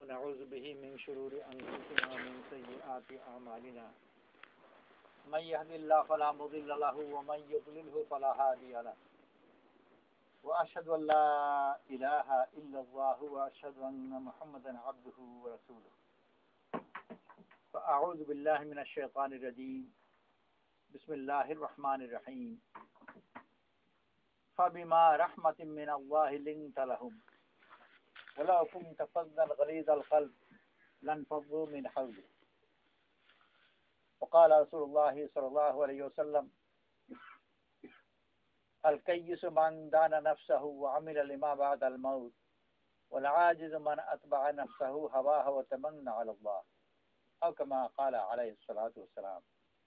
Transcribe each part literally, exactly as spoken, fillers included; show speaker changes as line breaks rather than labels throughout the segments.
ونعوذ به من شرور أنفسنا ومن سيئات أعمالنا من يهد الله فلا مضل له ومن يضلله فلا هادي له وأشهد أن لا إله إلا الله وأشهد أن محمدا عبده ورسوله فأعوذ بالله من الشيطان الرجيم بسم الله الرحمن الرحيم فبما رحمة من الله لنت لهم ولو كنت فظا غليظ القلب لانفضوا من حولك وقال رسول الله صلى الله عليه وسلم الكيس من دان نفسه وعمل لما بعد الموت والعاجز من أتبع نفسه هواه وتمنى على الله أو كما قال عليه الصلاة والسلام।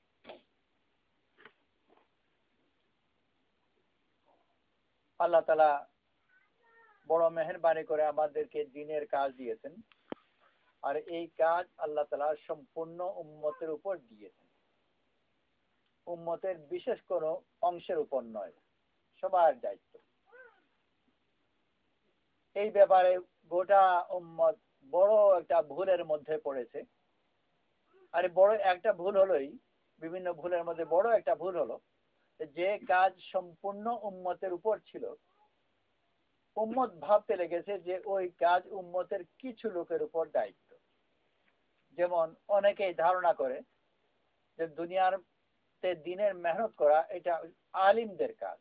আল্লাহ তাআলা বড় মেহেরবানি করে আমাদেরকে দ্বীনের কাজ দিয়েছেন, আর এই কাজ আল্লাহ তাআলা সম্পূর্ণ উম্মতের উপর দিয়েছেন। উম্মতের বিশেষ কোনো অংশের উপর নয়, সবার দায়িত্ব। এই ব্যাপারে গোটা উম্মত বড় একটা ভুলের মধ্যে পড়েছে। আর বড় একটা ভুল হলোই বিভিন্ন ভুলের মধ্যে বড় একটা ভুল হলো যে কাজ সম্পূর্ণ উম্মতের উপর ছিল, উম্মত ভাবতে লেগেছে যে ওই কাজ উম্মতের কিছু লোকের উপর দায়িত্ব। যেমন অনেকেই ধারণা করে যে দুনিয়ার দিনের মেহনত করা এটা আলিমদের কাজ।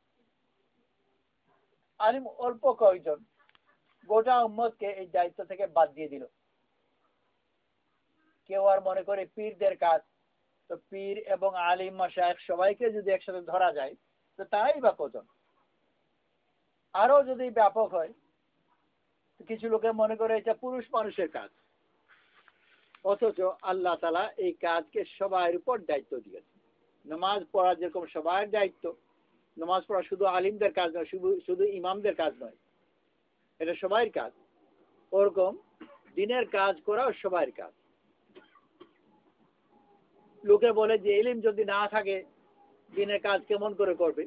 আলিম অল্প কয়েকজন, গোটা উম্মতকে এই দায়িত্ব থেকে বাদ দিয়ে দিল। কেউ আর মনে করে পীরদের কাজ, তো পীর এবং আলিম মাশায়েখ সবাইকে যদি একসাথে ধরা যায় তো তাই বা কজন। আরো যদি ব্যাপক হয়, কিছু লোকে মনে করে এটা পুরুষ মানুষের কাজ। অথচ আল্লাহ তাআলা এই কাজকে সবার উপর দায়িত্ব দিয়েছেন। নামাজ পড়া যেরকম সবার দায়িত্ব, নামাজ পড়া শুধু আলিমদের কাজ নয়, শুধু শুধু ইমামদের কাজ নয়, এটা সবার কাজ। ওরকম দিনের কাজ করাও সবার কাজ। লোকে বলে যে ইলম যদি না থাকে দিনের কাজ কেমন করে করবে।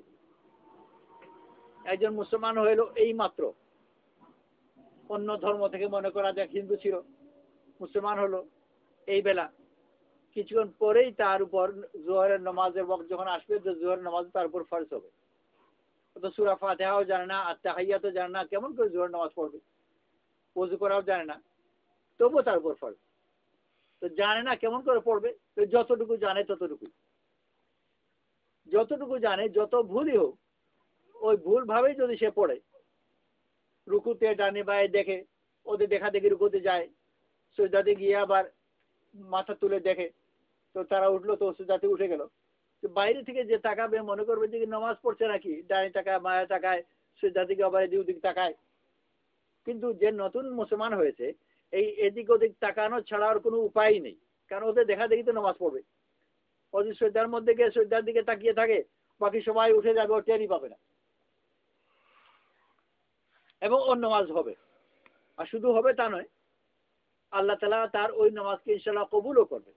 একজন মুসলমান হইল এই মাত্র, অন্য ধর্ম থেকে মনে করা যায় হিন্দু ছিল, মুসলমান হলো এই বেলা, কিছুক্ষণ পরেই তার উপর জোহরের নামাজের ওয়াক্ত যখন আসবে, জোহরের নামাজ তার উপর ফরজ হবে। তো সূরা ফাতিহাও জানে না, আর তাহিয়াতও জানে না, কেমন করে জোহরের নামাজ পড়বে? ওযু করাও জানে না, তবুও তার উপর ফরজ। তো জানে না কেমন করে পড়বে? তো যতটুকু জানে ততটুকুই, যতটুকু জানে যত ভুলই হোক, ওই ভুল ভাবেই যদি সে পড়ে, রুকুতে ডানে বায়ে দেখে, ওদের দেখা দেখি রুকুতে যায়, সিজদাতে গিয়ে আবার মাথা তুলে দেখে, তো তারা উঠলো তো সিজদাতে উঠে গেল। তো বাইরে থেকে যে তাকাবে মনে করবে যে নামাজ পড়ছে নাকি, ডানে তাকায় মায়া তাকায়, সিজদা থেকে আবার এদিক ওদিক তাকায়। কিন্তু যে নতুন মুসলমান হয়েছে, এই এদিক ওদিক তাকানো ছাড়া আর কোনো উপায় নেই, কারণ ওদের দেখা দেখি তো নামাজ পড়বে। ওদের সিজদার মধ্যে গিয়ে সিজদার দিকে তাকিয়ে থাকে, বাকি সবাই উঠে যাবে, ও টেরই পাবে না, এবং ওর নামাজ হবে। আর শুধু হবে তা নয়, আল্লাহ তাআলা তার ওই নামাজকে ইনশাআল্লাহ কবুলও করবে।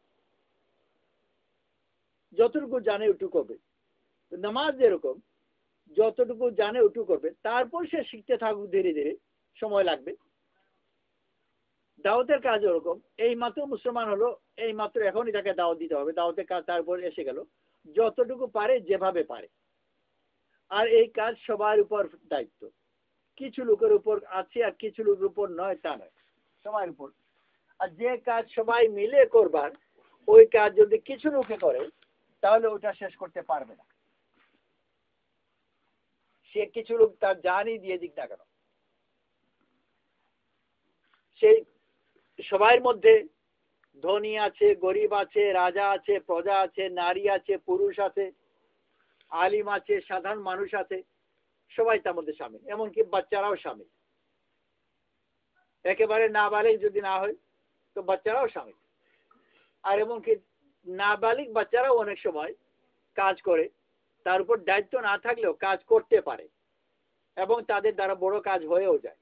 যতটুকু জানে ওটুকু করবে। নামাজ যেরকম যতটুকু জানে ওটুকু করবে, তারপর সে শিখতে থাকুক, ধীরে ধীরে সময় লাগবে। দাওয়াতের কাজ ওরকম, এই মাত্র মুসলমান হলো, এই মাত্র এখন এটাকে দাওয়াত দিতে হবে, দাওয়াতের কাজ তারপর এসে গেল, যতটুকু পারে যেভাবে পারে। আর এই কাজ সবার উপর দায়িত্ব, কিছু লোকের উপর আছে আর কিছু লোকের উপর নয় তা নয়, সবার উপর। আর যে কাজ সবাই মিলে করবার, ওই কাজ যদি কিছু লোকে করে তাহলে ওটা শেষ করতে পারবে না। সে কিছু লোক তার জানই দিয়ে দিক না কেন, সেই সবার মধ্যে ধনী আছে, গরিব আছে, রাজা আছে, প্রজা আছে, নারী আছে, পুরুষ আছে, আলিম আছে, সাধারণ মানুষ আছে, সবাই তার মধ্যে শামিল, এমনকি বাচ্চারাও শামিল। একেবারে নাবালিগ যদি না হয় তো বাচ্চারাও শামিল। আর এমনকি নাবালিগ বাচ্চারাও অনেক সময় কাজ করে, তার উপর দায়িত্ব না থাকলেও কাজ করতে পারে, এবং তাদের দ্বারা বড় কাজ হয়েও যায়।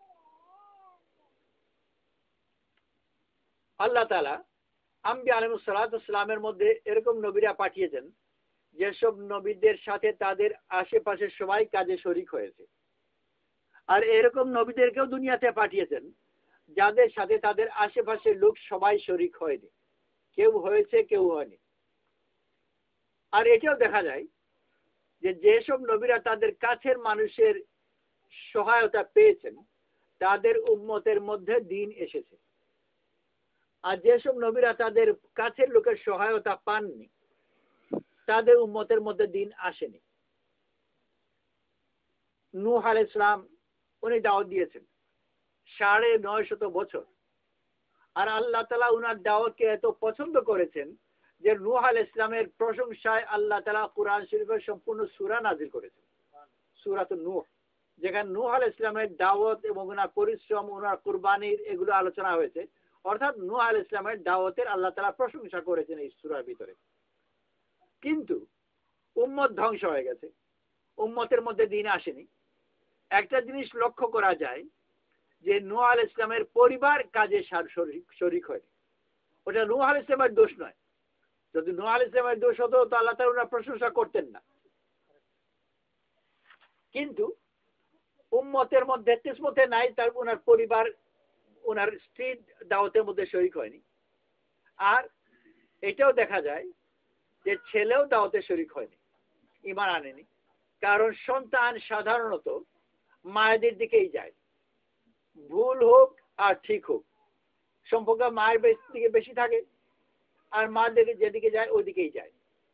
আল্লাহ তাআলা আম্বিয়া আলাইহিস সালাতু ওয়াস সালামের মধ্যে এরকম নবীরা পাঠিয়েছেন যেসব নবীদের সাথে তাদের আশেপাশের সবাই কাজে শরীক হয়েছে। আর এরকম নবীদেরকেও দুনিয়াতে পাঠিয়েছেন যাদের সাথে তাদের আশেপাশের লোক সবাই শরিক হয়নি, কেউ হয়েছে কেউ হয়নি। আর এটাও দেখা যায় যে যেসব নবীরা তাদের কাছের মানুষের সহায়তা পেয়েছেন তাদের উম্মতের মধ্যে দ্বীন এসেছে, আর যেসব নবীরা তাদের কাছের লোকের সহায়তা পাননি তাদের উম্মতের মধ্যে দ্বীন আসেনি। নূহ আলাইহিস সালাম উনি দাওয়াত দিয়েছেন সাড়ে নয় শত বছর, আর আল্লাহ তাআলা উনার দাওয়াতকে এত পছন্দ করেছেন যে নূহ আলাইহিস সালামের প্রশংসায় আল্লাহ তাআলা কুরআন শরীফের সম্পূর্ণ সূরা নাযিল করেছেন, সূরাতুন নূহ, যেখানে নূহ আলাইহিস সালামের দাওয়াত এবং ওনার পরিশ্রম, ওনার কুরবানির এগুলো আলোচনা হয়েছে। অর্থাৎ নূহ আলাইহিস সালামের দাওয়াতের আল্লাহ তাআলা প্রশংসা করেছেন এই সূরার ভিতরে। কিন্তু উম্মত ধ্বংস হয়ে গেছে, উম্মতের মধ্যে দ্বীন আসেনি। একটা জিনিস লক্ষ্য করা যায় যে নূহ আলাইহিস সালামের পরিবার কাজে শরীক হয়নি। ওটা নূহ আলাইহিস সালামের দোষ নয়। যদি নূহ আলাইহিস সালামের দোষ হতো তো আল্লাহ তাআলা ওনার প্রশংসা করতেন না। কিন্তু উম্মতের মধ্যে কিসমতে নাই, তার ওনার পরিবার, ওনার স্ত্রী দাওয়াতের মধ্যে শরীক হয়নি। আর এটাও দেখা যায় যে ছেলেও দাওয়াতে শরীক হয়নি, ঈমান আনেনি। কারণ সন্তান সাধারণত মায়েদের দিকেই যায়, ভুল হোক আর ঠিক হোক, সম্পর্ক মায়ের দিকে বেশি থাকে, আর মার দিকে যেদিকে যায় ওই দিকেই যায়।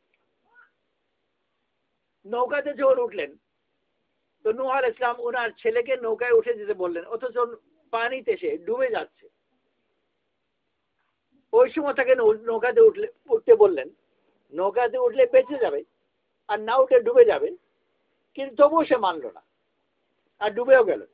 নৌকাতে যখন উঠলেন তো নূহ আলাইহিস সালাম ওনার ছেলেকে নৌকায় উঠে যেতে বললেন, অথচ পানিতে সে ডুবে যাচ্ছে। ওই সময় তাকে নৌকাতে উঠলে উঠতে বললেন, নৌকাতে উঠলে বেঁচে যাবে আর না উঠে ডুবে যাবে, কিন্তু তবুও সে মানল না আর ডুবেও গেল।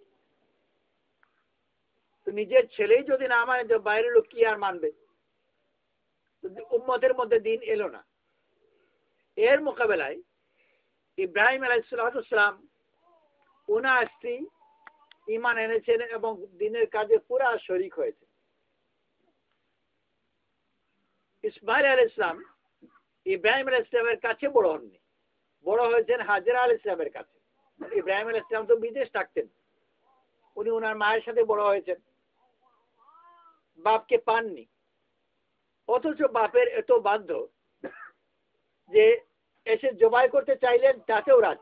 তো নিজের ছেলেই যদি না মানে বাইরের লোক কি আর মানবে? উম্মতের মধ্যে দ্বীন এলো না। এর মোকাবেলায় ইব্রাহিম আলাইহিস সালাম ওনার স্ত্রী ঈমান এনেছেন এবং দ্বীনের কাজে পুরা শরীক হয়েছে। ইসমাইল আলাইহিস সালাম ইব্রাহিম আলাইহিস সালামের কাছে বড় হননি, বড় হয়েছেন হাজেরা আলাইহিস সালামের কাছে। ইব্রাহিম আলাইহিস সালাম তো বিদেশ থাকতেন, উনি ওনার মায়ের সাথে বড় হয়েছেন, বাপকে পাননি। অথচ বাপের এত বাধ্য যে এসে জবাই করতে চাইলেন তাতেও রাজি।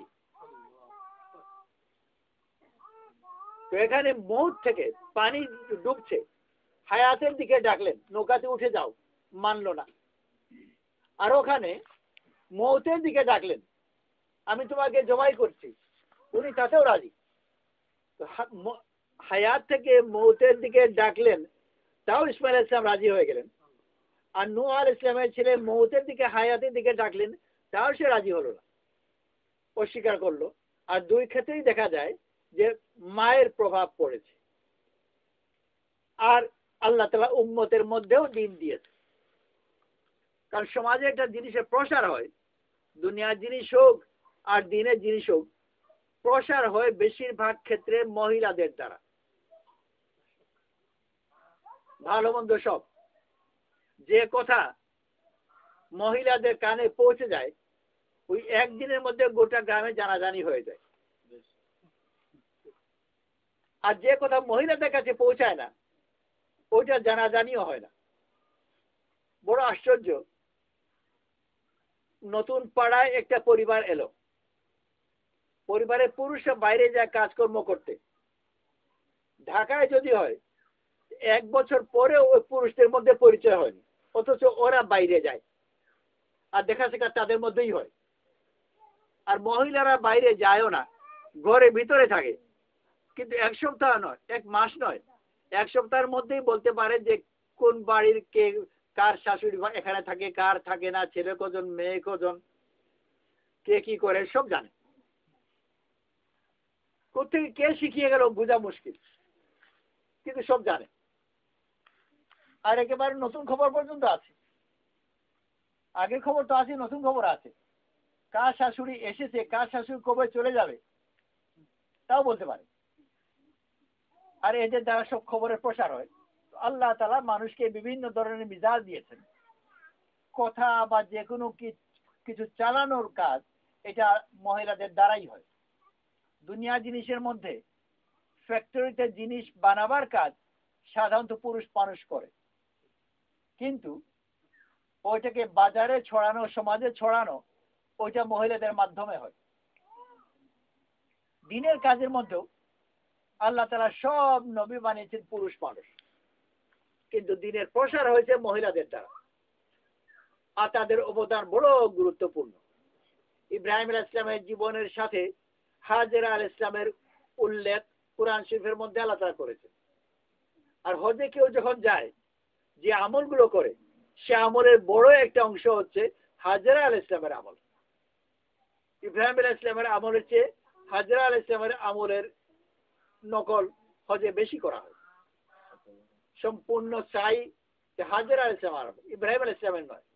তো এখানে মৌত থেকে পানি ডুবছে, হায়াতের দিকে ডাকলেন, নৌকাতে উঠে যাও, মানলো না। আর ওখানে মৌতের দিকে ডাকলেন, আমি তোমাকে জবাই করছি, উনি তাতেও রাজি। হায়াত থেকে মৌতের দিকে ডাকলেন, তাও ইসমাইল আলাইহিস সালাম রাজি হয়ে গেলেন। আর নূহ আলাইহিস সালামের ছেলে মৌতের দিকে, হায়াতের দিকে ডাকলেন, তাও সে রাজি হলো না, অস্বীকার করলো। আর দুই ক্ষেত্রেই দেখা যায় যে মায়ের প্রভাব পড়েছে। আর আল্লাহ তাআলা উম্মতের মধ্যেও দ্বীন দিয়েছে। কারণ সমাজে একটা জিনিসের প্রসার হয়, দুনিয়ার জিনিস হোক আর দ্বীনের জিনিস হোক, প্রসার হয় বেশিরভাগ ক্ষেত্রে মহিলাদের দ্বারা। ভালো মন্দ সব, যে কথা মহিলাদের কানে পৌঁছে যায় ওই একদিনের মধ্যে গোটা গ্রামে জানাজানি হয়ে যায়। আর যে কথা মহিলাদের কাছে পৌঁছায় না ওইটা জানাজানিও হয় না। বড় আশ্চর্য, নতুন পাড়ায় একটা পরিবার এলো, পরিবারের পুরুষরা বাইরে যায় কাজকর্ম করতে। ঢাকায় যদি হয় এক বছর পরে ওই পুরুষদের মধ্যে পরিচয় হয়নি, অথচ ওরা বাইরে যায় আর দেখা শেখা তাদের মধ্যেই হয়। আর মহিলারা বাইরে যায়ও না, ঘরে ভিতরে থাকে। কিন্তু এক সপ্তাহ নয়, এক মাস নয়, এক সপ্তাহের মধ্যেই বলতে পারে যে কোন বাড়ির কে, কার শাশুড়ি এখানে থাকে, কার থাকে না, ছেলে কজন, মেয়ে কজন, কে কি করে সব জানে। কোথেকে কে শিখিয়ে গেল বোঝা মুশকিল, কিন্তু সব জানে। আর একেবারে নতুন খবর পর্যন্ত আছে, আগের খবর তো আছে, নতুন খবর আছে। কার শাশুড়ি এসেছে, কার শাশুড়ি কবে চলে যাবে তাও বলতে পারে। আর এদের দ্বারা সব খবরের প্রসার হয়। আল্লাহ তাআলা মানুষকে বিভিন্ন ধরনের মিজাজ দিয়েছেন, কথা বা যে কোনো কিছু চালানোর কাজ এটা মহিলাদের দ্বারাই হয়। দুনিয়া জিনিসের মধ্যে ফ্যাক্টরিতে জিনিস বানাবার কাজ সাধারণত পুরুষ মানুষ করে, কিন্তু ওইটাকে বাজারে ছড়ানো, সমাজে ছড়ানো, ওইটা মহিলাদের মাধ্যমে হয়। দিনের কাজের মধ্যেও আল্লাহ তাআলা সব নবী বানিয়েছেন পুরুষ মানুষ, কিন্তু দিনের প্রসার হয়েছে মহিলাদের দ্বারা, আর তাদের অবদান বড় গুরুত্বপূর্ণ। ইব্রাহিম আলাইহিস সালামের জীবনের সাথে হাজেরা আলাইহিস সালামের উল্লেখ কুরআন শরীফের মধ্যে আল্লাহ তাআলা করেছেন। আর হজে কেউ যখন যায়, যে আমলগুলো করে, সে আমলের বড় একটা অংশ হচ্ছে হাজেরা আলাইহিস সালামের আমল। ইব্রাহিম আলাইহিস সালামের আমলের চেয়ে হাজেরা আলাইহিস সালামের আমলের নকল হজে বেশি করা হয়। সম্পূর্ণ সাই হাজেরা আলাইহিস সালাম, ইব্রাহিম আলাইহিস সালামের নয়।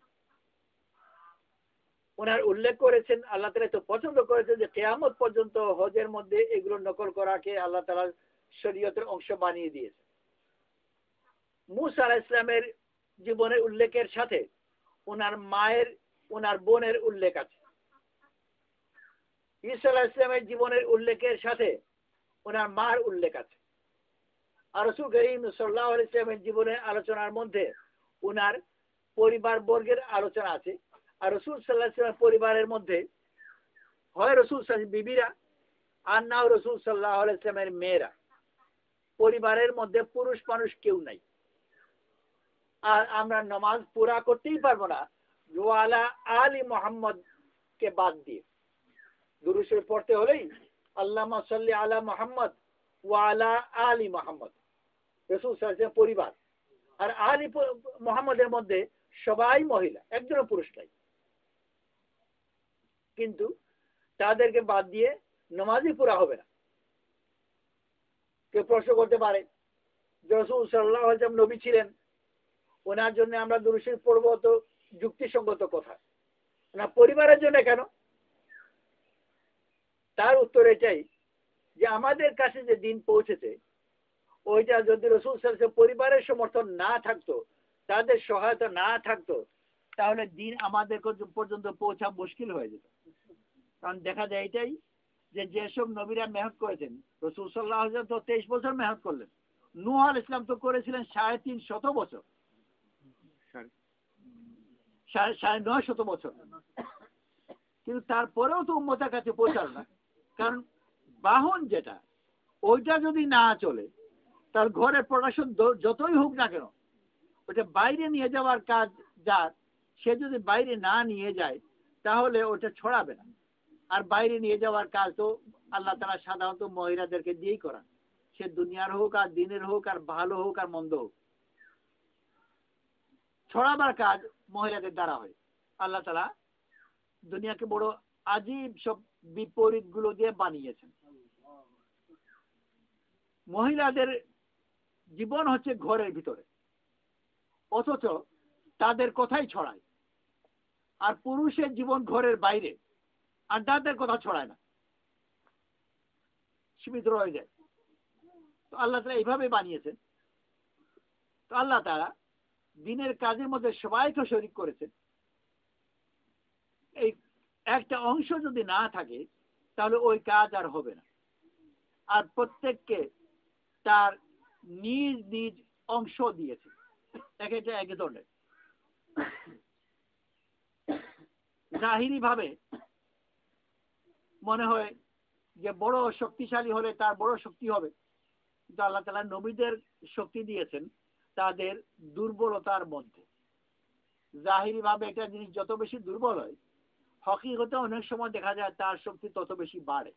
ওনার উল্লেখ করেছেন, আল্লাহ তাআলা তো পছন্দ করেছেন যে কিয়ামত পর্যন্ত হজের মধ্যে এগুলো নকল করাকে আল্লাহ তাআলা শরীয়তের অংশ বানিয়ে দিয়েছে। মূসা আলাইহিস সালামের জীবনের উল্লেখের সাথে ওনার মায়ের, ওনার বোনের উল্লেখ আছে। ঈসা আলাইহিস সালামের জীবনের উল্লেখের সাথে ওনার মার উল্লেখ আছে। আর রাসূল করিম সাল্লাল্লাহু আলাইহি ওয়াসাল্লামের জীবনের আলোচনার মধ্যে ওনার পরিবার বর্গের আলোচনা আছে। আর রাসূল সাল্লাল্লাহু আলাইহি ওয়াসাল্লামের পরিবারের মধ্যে হয় রাসূল সাল্লাল্লাহু বিবিরা, আর না রাসূল সাল্লাল্লাহু আলাইহি ওয়াসাল্লামের মেয়েরা। পরিবারের মধ্যে পুরুষ মানুষ কেউ নাই। আর আমরা নামাজ পুরা করতেই পারবো না ওয়ালা আলী মুহাম্মদ কে বাদ দিয়ে। দুরূদ শরীফ পড়তে হলেই আল্লাহুম্মা সাল্লি আলা মুহাম্মদ ওয়ালা আলী মুহাম্মদ, রাসূল সাল্লাল্লাহু আলাইহি ওয়াসাল্লামের পরিবার। আর আলী মুহাম্মদের মধ্যে সবাই মহিলা, একজনও পুরুষ নাই। কিন্তু তাদেরকে বাদ দিয়ে নামাজই পুরা হবে না। কেউ প্রশ্ন করতে পারে যে রাসূল সাল্লাল্লাহু আলাইহি ওয়াসাল্লাম নবী ছিলেন, ওনার জন্য আমরা দুরূদ শরীফ পড়বো, তো যুক্তিসঙ্গত কথা, না পরিবারের জন্য কেন? তার উত্তর এটাই যে আমাদের কাছে যে দিন পৌঁছেছে, ওইটা যদি রাসূল সাল্লাল্লাহু আলাইহি ওয়াসাল্লাম পরিবারের সমর্থন না থাকতো, তাদের সহায়তা না থাকতো, তাহলে দিন আমাদের পর্যন্ত পৌঁছা মুশকিল হয়ে যেত। কারণ দেখা যায় এটাই যে যেসব নবীরা মেহনত করেছেন, রাসূল সাল্লাল্লাহু আলাইহি ওয়াসাল্লাম তো তেইশ বছর মেহনত করলেন, নূহ আলাইহিস সালাম তো করেছিলেন সাড়ে তিন শত বছর, সাড়ে নয় শত বছর, কিন্তু তারপরেও তো উম্মতের কাছে পৌঁছাল না। কারণ বাহন যেটা, ওইটা যদি না চলে, তার ঘরের প্রোডাকশন যতই হোক না কেন, ওটা বাইরে নিয়ে যাওয়ার কাজ যার, সে যদি বাইরে না নিয়ে যায় তাহলে ওটা ছড়াবে না। আর বাইরে নিয়ে যাওয়ার কাজ তো আল্লাহ তাআলা সাধারণত মহিলাদেরকে দিয়েই করান, সে দুনিয়ার হোক আর দিনের হোক আর ভালো হোক আর মন্দ হোক, ছড়াবার কাজ মহিলাদের দ্বারা হয়। আল্লাহ তাআলা দুনিয়াকে বড় আজীব সব বিপরীত গুলো দিয়ে বানিয়েছেন। মহিলাদের জীবন হচ্ছে ঘরের ভিতরে, অথচ তাদের কথাই ছড়ায়। আর পুরুষের জীবন ঘরের বাইরে, আর তাদের কথা ছড়ায় না, সীমিত রয়ে যায়। তো আল্লাহ তাআলা এইভাবে বানিয়েছেন। তো আল্লাহ তাআলা দিনের কাজের মধ্যে সবাইকে শরীক করেছেন। এই একটা অংশ যদি না থাকে তাহলে ওই কাজ আর হবে না। আর প্রত্যেককে তার নিজ নিজ অংশ দিয়েছে, এক একটা এক ধরনের। জাহিরি ভাবে মনে হয় যে বড় শক্তিশালী হলে তার বড় শক্তি হবে, কিন্তু আল্লাহ তাআলা নবীদের শক্তি দিয়েছেন তাদের দুর্বলতার মধ্যে। জাহিরি ভাবে একটা জিনিস যত বেশি দুর্বল হয়, হকিকতে অনেক সময় দেখা যায় তার শক্তি তত বেশি বাড়ে।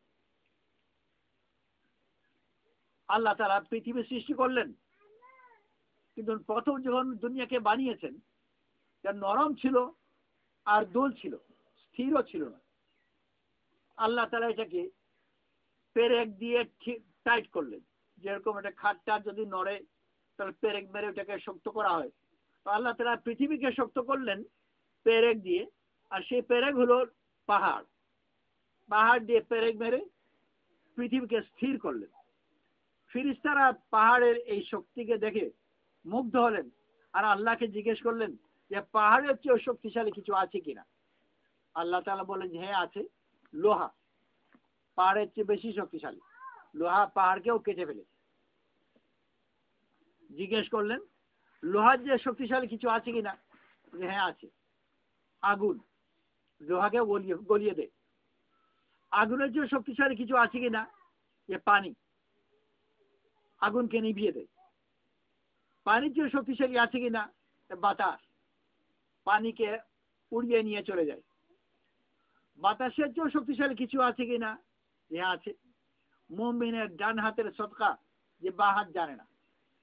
আল্লাহ তাআলা পৃথিবী সৃষ্টি করলেন, কিন্তু প্রথম যখন দুনিয়াকে বানিয়েছেন, নরম ছিল আর দোল ছিল, স্থিরও ছিল না। আল্লাহ তাআলা এটাকে পেরেক দিয়ে টাইট করলেন। যেরকম একটা খাটটা যদি নড়ে তাহলে পেরেক মেরে ওটাকে শক্ত করা হয়, তো আল্লাহ তাআলা পৃথিবীকে শক্ত করলেন পেরেক দিয়ে। আর সেই পেরেক হলো পাহাড়, পাহাড় দিয়ে পেরেক মেরে পৃথিবীকে স্থির করলেন। ফেরেশতারা পাহাড়ের এই শক্তিকে দেখে মুগ্ধ হলেন, আর আল্লাহকে জিজ্ঞেস করলেন যে পাহাড়ের চেয়ে শক্তিশালী কিছু আছে কিনা। আল্লাহ তাআলা বলেন যে হ্যাঁ আছে, লোহা পাহাড়ের চেয়ে বেশি শক্তিশালী, লোহা পাহাড়কেও কেটে ফেলেছে। জিজ্ঞেস করলেন লোহার যে শক্তিশালী কিছু আছে কিনা? হ্যাঁ আছে। আগুন লোহাকে গলিয়ে গলিয়ে দেয়। আগুনের যে শক্তিশালী কিছু আছে কিনা? যে পানি আগুনকে নিভিয়ে দেয়। পানির যে শক্তিশালী আছে কিনা? বাতাস পানিকে উড়িয়ে নিয়ে চলে যায়। বাতাসের যে শক্তিশালী কিছু আছে কিনা? হ্যাঁ আছে। মুমিনের ডান হাতের সদকা যে বা হাত জানে না।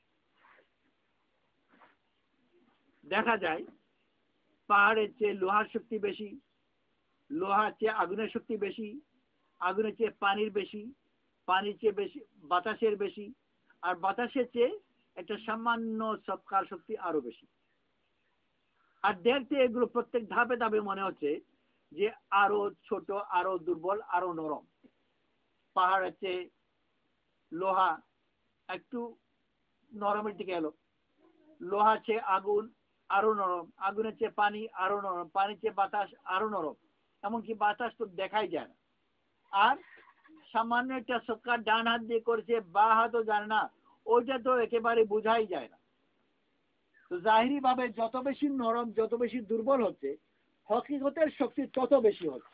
দেখা যায় পাহাড়ের চেয়ে লোহার শক্তি বেশি, লোহার চেয়ে আগুনের শক্তি বেশি, আগুনের চেয়ে পানির বেশি, পানির চেয়ে বেশি বাতাসের বেশি, আর বাতাসের চেয়ে একটা সামান্য সৎকার শক্তি আরো বেশি। আর দেখতে এগুলো প্রত্যেক ধাপে ধাপে মনে হচ্ছে যে আরো ছোট, আরো দুর্বল, আরো নরম। পাহাড়ের চেয়ে লোহা একটু নরমের দিকে এলো, লোহার চেয়ে আগুন আরো নরম, আগুনের চেয়ে পানি আরো নরম, পানির চেয়ে বাতাস আরো নরম, এমনকি বাতাস তো দেখাই যায় না। আর সামান্য একটা সৎকার ডান হাত দিয়ে করেছে, বা হাতও জানে না, ওইটা তো একেবারে বোঝাই যায় না। তো জাহিরি ভাবে যত বেশি নরম, যত বেশি দুর্বল হচ্ছে, হকিকতের শক্তি তত বেশি হচ্ছে।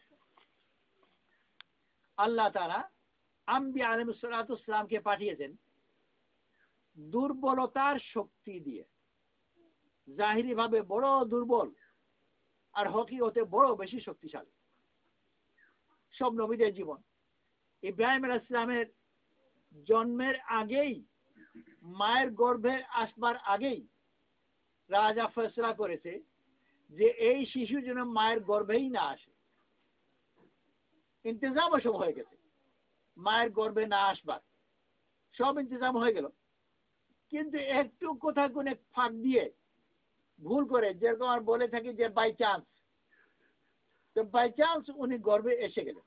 আল্লাহ তাআলা আম্বিয়া আলাইহিস সালাতু ওয়াস সালামকে পাঠিয়েছেন দুর্বলতার শক্তি দিয়ে। জাহিরি ভাবে বড় দুর্বল, আর হকিকতে বড় বেশি শক্তিশালী। সব নবীদের জীবন, ইব্রাহিম আলাইহিস সালামের জন্মের আগেই, মায়ের গর্ভে আসবার আগেই রাজা ফয়সালা করেছে যে এই শিশু যেন মায়ের গর্ভেই না আসে। ইন্তজামও সব হয়ে গেছে, মায়ের গর্ভে না আসবার সব ইন্তজাম হয়ে গেল। কিন্তু একটু কোথাও কোন ফাঁক দিয়ে ভুল করে, যেরকম আর বলে থাকি যে বাই চান্স, তো বাই চান্স উনি গর্ভে এসে গেলেন।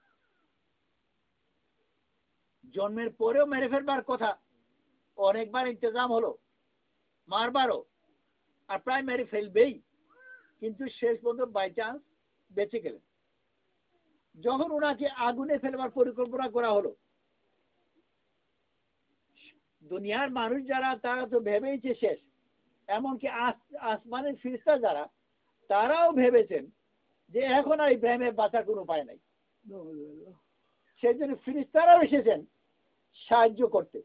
জন্মের পরেও মেরে ফেলবার কথা, অনেকবার ইন্তজাম হলো, মারবারও, আর প্রায় মেরে ফেলবেই, কিন্তু শেষ পর্যন্ত বাই চান্স বেঁচে গেলেন। যখন ওনাকে আগুনে ফেলবার পরিকল্পনা করা হলো, দুনিয়ার মানুষ যারা তারা তো ভেবেইছে শেষ, এমনকি আসমানের ফেরেশতা যারা তারাও ভেবেছেন যে এখন আর ইব্রাহিমের বাঁচার কোনো উপায় নাই। সেই জন্য ফেরেশতারাও এসেছেন সাহায্য করতে,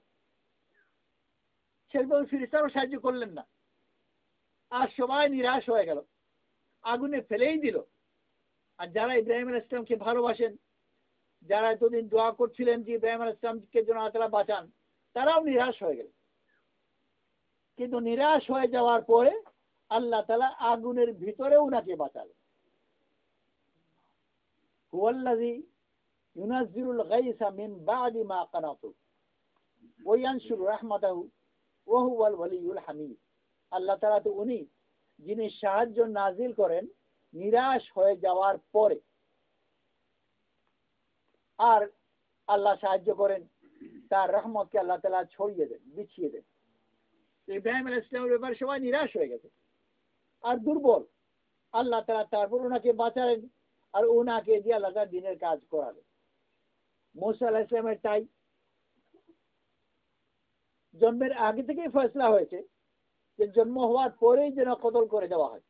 সেরকম ফেরেশতারাও সাহায্য করলেন না। আর সবাই নিরাশ হয়ে গেল, আগুনে ফেলেই দিল। আর যারা ইব্রাহিম আলাইহিস সালামকে ভালোবাসেন, যারা এতদিন দোয়া করছিলেন যে ইব্রাহিম আলাইহিস সালামকে যেন আল্লাহ তাআলা বাঁচান, তারাও নিরাশ হয়ে গেল। কিন্তু নিরাশ হয়ে যাওয়ার পরে আল্লাহ তাআলা আগুনের ভিতরে উনাকে বাঁচালেন। হুয়াল্লাযী ইউনাজ্জিলুল গায়সা মিন বা'দি মা কানাতু ওয়া ইয়ানশুরু রাহমাতাহু ওয়া হুয়াল ওয়ালিয়ুল হামিদ। আল্লাহ তাআলা তো উনি যিনি সাহায্য নাজিল করেন নিরাশ হয়ে যাওয়ার পরে, আর আল্লাহ সাহায্য করেন, তার রহমতকে আল্লাহ তাআলা ছড়িয়ে দেন, বিছিয়ে দেন। ইব্রাহিম আলাইহিস সালামের ব্যাপারে সবাই নিরাশ হয়ে গেছে আর দুর্বল। আল্লাহ তাআলা তারপর ওনাকে বাঁচালেন, আর ওনাকে দিয়ে আল্লাহ তাআলা দ্বীনের কাজ করালেন। মুসা আলাইহিস সালামের তাই জন্মের আগে থেকেই ফয়সালা হয়েছে যে জন্ম হওয়ার পরেই যেন কতল করে দেওয়া হয়।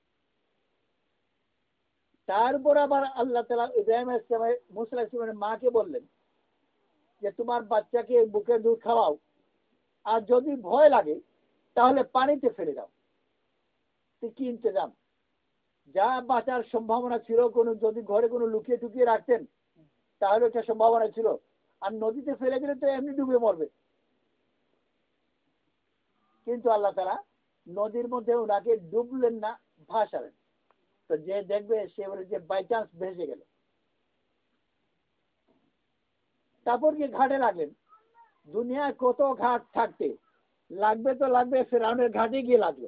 তারপর আবার আল্লাহ তাআলা ইব্রাহিম আলাইহিস সালামের মুসা আলাইহিস সালামের মাকে বললেন যে তোমার বাচ্চাকে বুকের দুধ খাওয়াও, আর যদি ভয় লাগে তাহলে পানিতে ফেলে দাও। কি ইন্তজাম! যা বাঁচার সম্ভাবনা ছিল, কোনো যদি ঘরে কোনো লুকিয়ে টুকিয়ে রাখতেন তাহলে একটা সম্ভাবনা ছিল, আর নদীতে ফেলে দিলে তো এমনি ডুবে মরবে। কিন্তু আল্লাহ তাআলা নদীর মধ্যে ওনাকে ডুবলেন না, ভাসালেন। তো যে দেখবে সে বলে যে বাই চান্স ভেসে গেল। তারপর গিয়ে ঘাটে লাগলেন। দুনিয়ায় কত ঘাট থাকতে লাগবে, তো লাগবে ফেরাউনের ঘাটে গিয়ে লাগলো।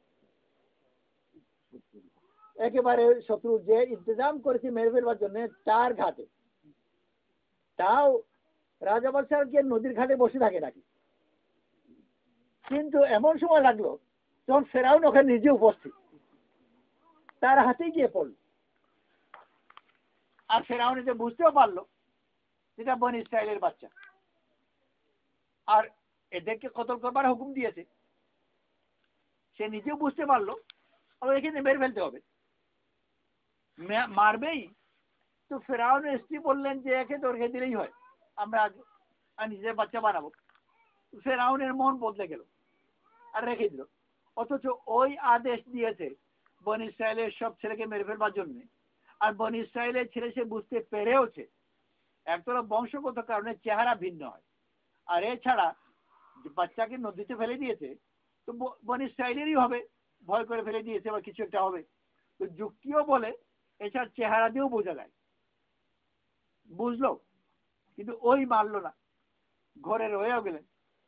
একেবারে শত্রু যে ইন্তজাম করেছে মেরে ফেলবার জন্য চার ঘাটে, তাও রাজা বাদশাহ গিয়ে নদীর ঘাটে বসে থাকে নাকি? কিন্তু এমন সময় লাগলো যখন ফেরাউন ওখানে নিজে উপস্থিত, তার হাতেই গিয়ে পড়ল। আর ফেরাউন যে বুঝতেও পারলো যেটা বনি ইসরাইলের বাচ্চা, আর এদেরকে কতল করবার হুকুম দিয়েছে। সে নিজেও বুঝতে পারলো আবার এখানে মেরে ফেলতে হবে, মারবেই। তো ফেরাউনের স্ত্রী বললেন যে একে তো রেখে দিলেই হয়, আমরা নিজের বাচ্চা বানাবো। ফেরাউনের মন বদলে গেল আর রেখে দিল। অথচ ওই আদেশ দিয়েছে বনি ইসরায়েলের সব ছেলেকে মেরে ফেলবার জন্য, আর বনি ইসরায়েলের ছেলে সে বুঝতে পেরেওছে। একতলা বংশগত কারণে চেহারা ভিন্ন হয়, আর এছাড়া বাচ্চাকে নদীতে ফেলে দিয়েছে তো বনি ইসরায়েলেরই হবে, ভয় করে ফেলে দিয়েছে বা কিছু একটা হবে। তো যুক্তিও বলে, এছাড়া চেহারা দিয়েও বোঝা যায়। বুঝলো, কিন্তু ওই মারলো না, ঘরে রয়েও গেলেন।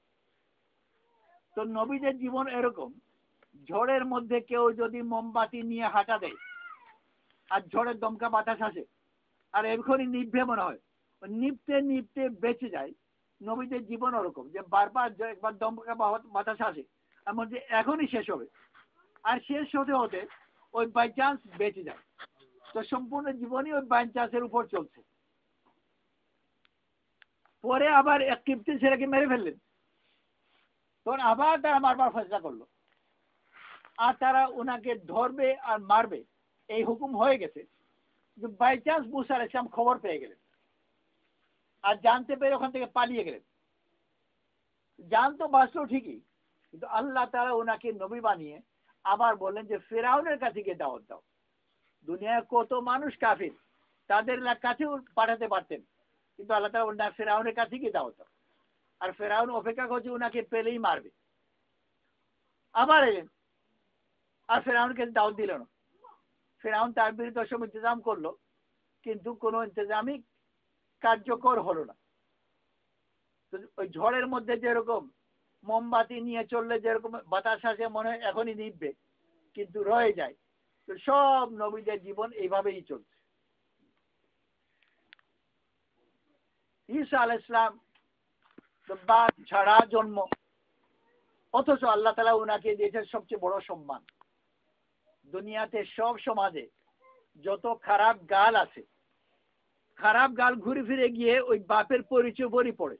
তো নবীদের জীবন এরকম, ঝড়ের মধ্যে কেউ যদি মোমবাতি নিয়ে হাঁটা দেয় আর ঝড়ের দমকা বাতাস আসে আর এখনই নিভবে মনে হয়, নিভতে নিভতে বেঁচে যায়। নবীদের জীবন ওরকম যে বারবার একবার দমকা বাতাস আসে এমন যে এখনই শেষ হবে, আর শেষ হতে হতে ওই বাই চান্স বেঁচে যায়। তো সম্পূর্ণ জীবনই ওই বাই চান্সের উপর চলছে। পরে আবার এক কিপ্তি ছেলেকে মেরে ফেললেন, তখন আবার তারা মারবার ফেসলা করলো, আর তারা ওনাকে ধরবে আর মারবে এই হুকুম হয়ে গেছে। যে বাই চান্স মুসা আলাইহিস সালাম খবর পেয়ে গেলেন আর জানতে পেরে ওখান থেকে পালিয়ে গেলেন। জান তো বাঁচলো ঠিকই, কিন্তু আল্লাহ তাআলা ওনাকে নবী বানিয়ে আবার বললেন যে ফেরাউনের কাছে গিয়ে দাওয়াত দাও। দুনিয়ায় কত মানুষ কাফির, তাদের কাছেও পাঠাতে পারতেন, কিন্তু আল্লাহ তাআলা বললেন ফেরাউনের কাছে গিয়ে দাওয়াত দাও। আর ফেরাউন অপেক্ষা করছে ওনাকে পেলেই মারবে। আবার এলেন, আর ফেরাউনকে দাওয়াত দিল না। ফেরাউন তার বিরুদ্ধে সব ইন্তজাম করলো, কিন্তু কোনো ইন্তজামই কার্যকর হলো না। তো ওই ঝড়ের মধ্যে যেরকম মোমবাতি নিয়ে চললে যেরকম বাতাস আসে মনে হয় এখনই নিভবে, কিন্তু রয়ে যায়। তো সব নবীদের জীবন এইভাবেই চলছে। ঈসা আলাইহিস সালাম বাপ ছাড়া জন্ম, অথচ আল্লাহ তাআলা ওনাকে দিয়েছেন সবচেয়ে বড় সম্মান। দুনিয়াতে সব সমাজে যত খারাপ গাল আছে, খারাপ গাল ঘুরে ফিরে গিয়ে ওই বাপের পরিচয় বলি পড়ে।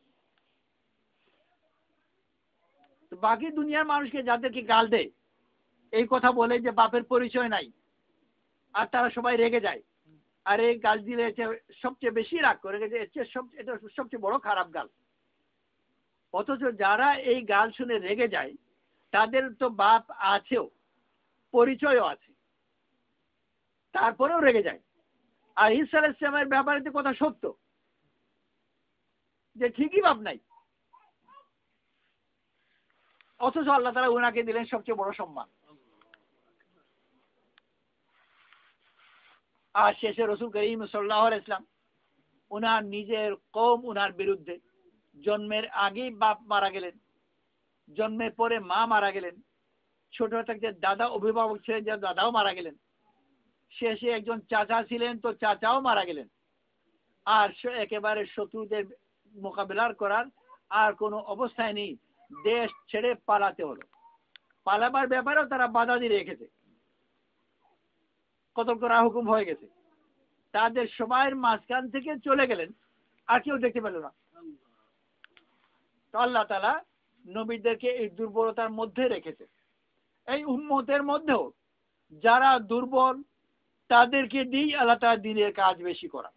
বাকি দুনিয়ার মানুষকে যাদেরকে গাল দেয় এই কথা বলে যে বাপের পরিচয় নাই, আর তারা সবাই রেগে যায়, আর এই গাল দিলে সবচেয়ে বেশি রাগ করে গেছে, এটা সবচেয়ে বড় খারাপ গাল। অথচ যারা এই গাল শুনে রেগে যায় তাদের তো বাপ আছেও, পরিচয়ও আছে, তারপরেও রেগে যায়। আর ঈসা আলাইহিস সালামের ব্যাপারে তো কথা সত্য যে ঠিকই বাপ নাই, অথচ আল্লাহ তাআলা ওনাকে দিলেন সবচেয়ে বড় সম্মান। আর শেষে রাসূল করিম সাল্লাল্লাহু আলাইহি ওয়াসাল্লাম ওনার নিজের কওম ওনার বিরুদ্ধে, জন্মের আগেই বাপ মারা গেলেন, জন্মের পরে মা মারা গেলেন, ছোট থাকতে দাদা অভিভাবক ছিলেন যে দাদাও মারা গেলেন, শেষে একজন চাচা ছিলেন তো চাচাও মারা গেলেন। আর একেবারে শত্রুদের মোকাবিলার করার আর কোনো অবস্থায় নেই, দেশ ছেড়ে পালাতে হলো। পালাবার ব্যাপারেও তারা বাধা দিয়ে রেখেছে, কতল করা হুকুম হয়ে গেছে। তাদের সবাই মাঝখান থেকে চলে গেলেন, আর কেউ দেখতে পেল না। তো আল্লাহ তাআলা নবীদেরকে এই দুর্বলতার মধ্যে রেখেছে। এই উম্মতের মধ্যেও যারা দুর্বল তাদেরকে দিয়ে আল্লাহ তাআলা দ্বীনের কাজ বেশি করা।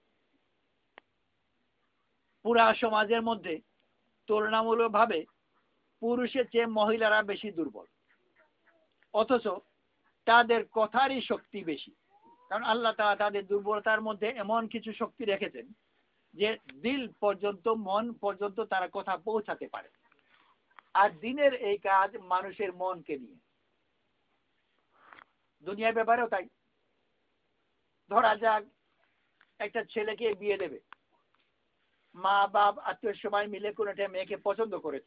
পুরা সমাজের মধ্যে তুলনামূলকভাবে পুরুষের চেয়ে মহিলারা বেশি দুর্বল, অথচ তাদের কথারই শক্তি বেশি। কারণ আল্লাহ তাআলা তাদের দুর্বলতার মধ্যে এমন কিছু শক্তি রেখেছেন যে দিল পর্যন্ত, মন পর্যন্ত তারা কথা পৌঁছাতে পারে। আর দিনের এই কাজ মানুষের মনকে নিয়ে। দুনিয়ার ব্যাপারেও তাই। ধরা যাক একটা ছেলেকে বিয়ে দেবে, মা বাপ আত্মীয় সবাই মিলে কোনো একটা মেয়েকে পছন্দ করেছে,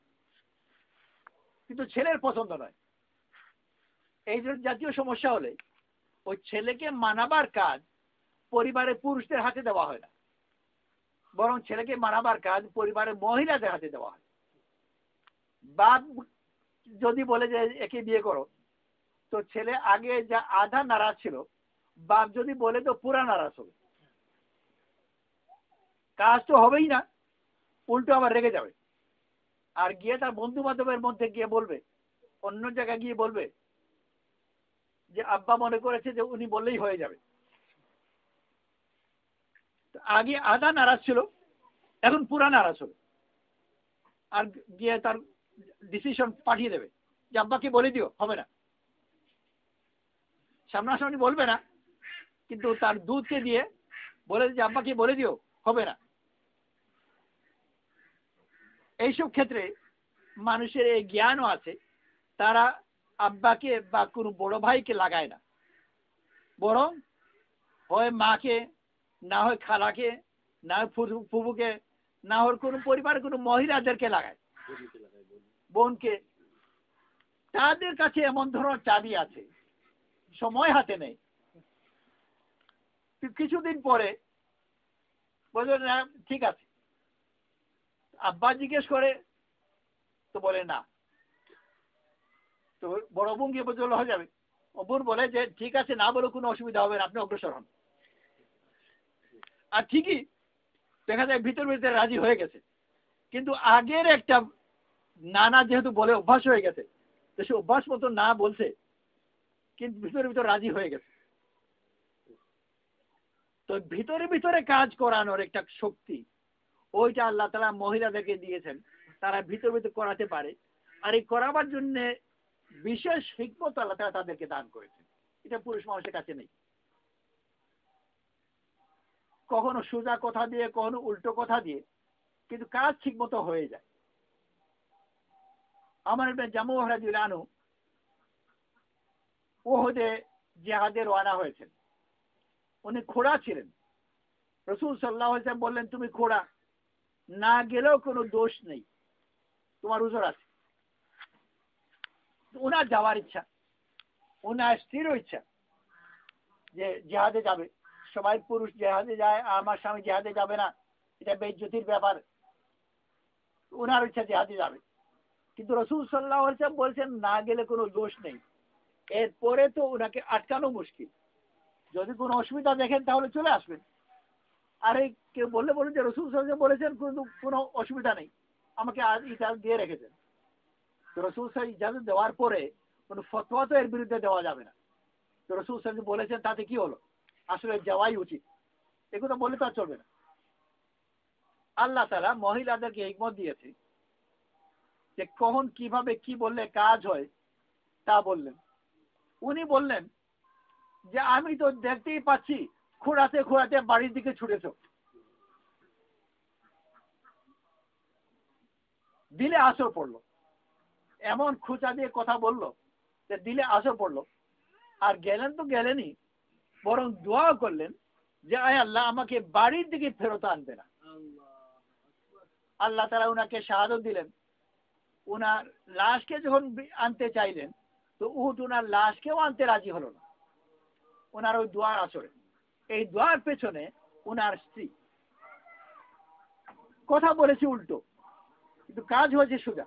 কিন্তু ছেলের পছন্দ নয়। এই জাতীয় সমস্যা হলে ওই ছেলেকে মানাবার কাজ পরিবারের পুরুষদের হাতে দেওয়া হয় না, বরং ছেলেকে মানাবার কাজ পরিবারের মহিলাদের হাতে দেওয়া হয়। বাপ যদি বলে যে একে বিয়ে করো, তো ছেলে আগে যা আধা নারাজ ছিল, বাপ যদি বলে তো পুরা নারাজ হবে। কাজ তো হবেই না, উল্টো আবার রেগে যাবে, আর গিয়ে তার বন্ধু বান্ধবের মধ্যে গিয়ে বলবে অন্য জায়গায় গিয়ে বলবে যে আব্বা মনে করেছে যে উনি বললেই হয়ে যাবে। আগে আধা নারাজ ছিল, এখন পুরা নারাজ হবে, আর গিয়ে তার ডিসিশন পাঠিয়ে দেবে যে আব্বাকে বলে দিও, হবে না। সামনাসামনি বলবে না, কিন্তু তার দুধকে দিয়ে বলে যে আব্বাকে বলে দিও, হবে না। এইসব ক্ষেত্রে মানুষের এই জ্ঞানও আছে, তারা আব্বাকে বা কোনো বড় ভাইকে লাগায় না, বরং হয় মাকে, না হয় খালাকে, না হয় ফুফুকে, না হয় কোনো পরিবারের কোনো মহিলাদেরকে লাগায়, বোনকে। তাদের কাছে এমন ধরনের চাবি আছে, সময় হাতে নেই। কিছুদিন পরে বলল না ঠিক আছে, আব্বা জিজ্ঞেস করে তো বলে না, তো বড় বোন গিয়ে বলতে হয়ে যাবে। ও বোন বলে যে ঠিক আছে, না বলে কোনো অসুবিধা হবে না, আপনি অগ্রসর হন। আর ঠিকই দেখা যায় ভিতর ভিতরে রাজি হয়ে গেছে, কিন্তু আগের একটা নানা যেহেতু বলে অভ্যাস হয়ে গেছে, তো সে অভ্যাস মতো না বলছে, কিন্তু ভিতরে ভিতরে রাজি হয়ে গেছে। তো ভিতরে ভিতরে কাজ করানোর একটা শক্তি ওইটা আল্লাহ তাআলা মহিলাদেরকে দিয়েছেন, তারা ভিতরে ভিতরে করাতে পারে। আর এই করাবার জন্য বিশেষ হিকমত আল্লাহ তাআলা তাদেরকে দান করেছেন, এটা পুরুষ মানুষের কাছে নেই। কখনো সোজা কথা দিয়ে, কখনো উল্টো কথা দিয়ে, কিন্তু কাজ ঠিক মতো হয়ে যায়। আমার জামু রাদিয়াল্লাহু আনহু উহুদে জিহাদে রওনা হয়েছেন, উনি খোড়া ছিলেন। রাসূল সাল্লাল্লাহু আলাইহি ওয়াসাল্লাম বললেন তুমি খোড়া, না গেলেও কোনো দোষ নেই, তোমার উযর আছে। ওনার যাওয়ার ইচ্ছা, ওনার স্থির ইচ্ছা যে জিহাদে যাবে। সবাই পুরুষ জিহাদে যায়, আমার স্বামী জিহাদে যাবে না, এটা বেইজ্জতির ব্যাপার। ওনার ইচ্ছা জিহাদে যাবে, কিন্তু রাসূল সাল্লাল্লাহু আলাইহি ওয়াসাল্লাম বলছেন না গেলে কোনো দোষ নেই। এরপরে তো ওনাকে আটকানো মুশকিল, যদি কোনো অসুবিধা দেখেন তাহলে চলে আসবেন। আর এই কেউ বললে বলুন যে রাসূল সাল্লাল্লাহু আলাইহি ওয়াসাল্লাম বলেছেন কিন্তু কোনো অসুবিধা নেই, আমাকে আজ ইজাজত দিয়ে রেখেছেন। তো রাসূল সাল্লাল্লাহু আলাইহি ওয়াসাল্লাম ইজাজত দেওয়ার পরে কোনো ফতোয়া তো এর বিরুদ্ধে দেওয়া যাবে না। তো রাসূল সাল্লাল্লাহু আলাইহি ওয়াসাল্লাম বলেছেন তাতে কি হলো, আসলে যাওয়াই উচিত, এগুলো বললে তো আর চলবে না। আল্লাহ তাআলা মহিলাদেরকে হিকমত দিয়েছে যে কখন কিভাবে কি বললে কাজ হয় তা বললেন। উনি বললেন যে আমি তো দেখতেই পাচ্ছি খোঁড়াতে খোঁড়াতে বাড়ির দিকে ছুটেছ, দিলে আসর পড়লো। এমন খোঁচা দিয়ে কথা বললো যে দিলে আসর পড়লো। আর গেলেন তো গেলেনই, বরং দোয়া করলেন যে আয় আল্লাহ আমাকে বাড়ির দিকে ফেরত আনবে না। আল্লাহ তাআলা উনাকে শাহাদত দিলেন। উনার লাশকে যখন আনতে চাইলেন, তো উহুদ উনার লাশকেও আনতে রাজি হলো না ওনার ওই দোয়ার আসরে। এই দোয়ার পেছনে উনার স্ত্রী কথা বলেছে উল্টো, কিন্তু কাজ হয়েছে সোজা।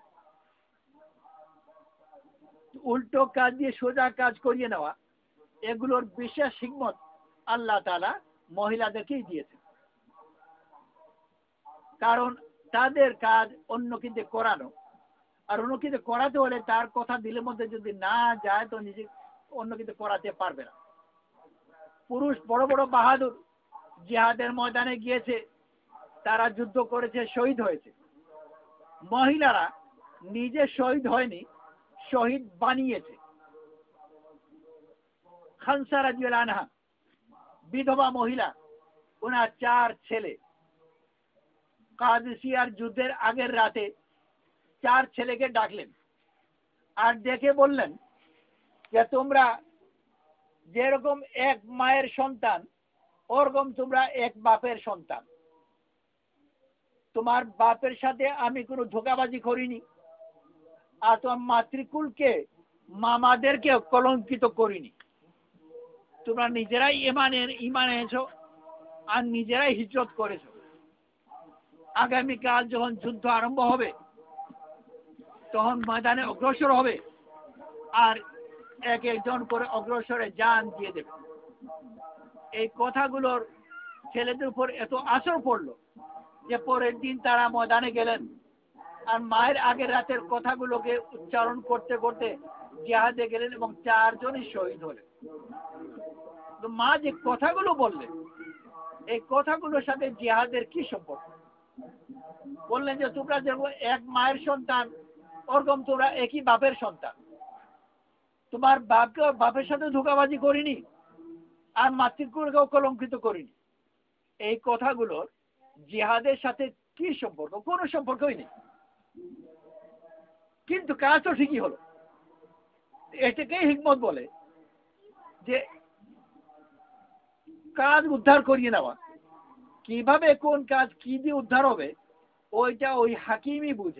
উল্টো কাজ দিয়ে সোজা কাজ করিয়ে নেওয়া, এগুলোর বিশেষ হিকমত আল্লাহ তাআলা মহিলাদেরকেই দিয়েছেন। কারণ তাদের কাজ অন্য কিন্তু করানো, আর অন্য কিন্তু করাতে হলে তার কথা দিলের মধ্যে যদি না যায় তো নিজে অন্য কিন্তু করাতে পারবে না। পুরুষ বড় বড় বাহাদুর জিহাদের ময়দানে গিয়েছে, তারা যুদ্ধ করেছে, শহীদ হয়েছে। মহিলারা নিজে শহীদ হয়নি, শহীদ বানিয়েছে। খানসা রাদিয়াল্লাহু আনহা বিধবা মহিলা, ওনার চার ছেলে কাদেসিয়ার যুদ্ধের আগের রাতে চার ছেলেকে ডাকলেন আর ডেকে বললেন যে তোমরা যেরকম এক মায়ের সন্তান, ওরকম তোমরা এক বাপের সন্তান। তোমার বাপের সাথে আমি কোনো ধোঁকাবাজি করিনি, আর তোমার মাতৃকুলকে মামাদেরকে কলঙ্কিত করিনি। তোমরা নিজেরাই ইমানের ইমান এনেছো আর নিজেরাই হিজরত করেছো। আগামীকাল যখন যুদ্ধ আরম্ভ হবে তখন ময়দানে অগ্রসর হবে, আর এক একজন করে অগ্রসরে জান দিয়ে দেবে। এই কথাগুলোর ছেলেদের উপর এত আসর পড়লো যে পরের দিন তারা ময়দানে গেলেন, আর মায়ের আগের রাতের কথাগুলোকে উচ্চারণ করতে করতে জিহাদে গেলেন এবং চারজনই শহীদ হলেন। তো মা যে কথাগুলো বললেন, এই কথাগুলোর সাথে জিহাদের কি সম্পর্ক? বললেন যে তোমরা যেমন এক মায়ের সন্তান, ওরকম তোমরা একই বাপের সন্তান। তোমার বাপকে বাপের সাথে ধোঁকাবাজি করিনি, আর মাতৃকুলকেও কলঙ্কিত করিনি। এই কথাগুলোর জিহাদের সাথে কি সম্পর্ক? কোনো সম্পর্কই নেই, কিন্তু কাজ তো ঠিকই হলো। এটাকেই হিকমত বলে, যে কাজ উদ্ধার করিয়ে নেওয়া। কিভাবে কোন কাজ কি দিয়ে উদ্ধার হবে ওইটা ওই হাকিমই বুঝে।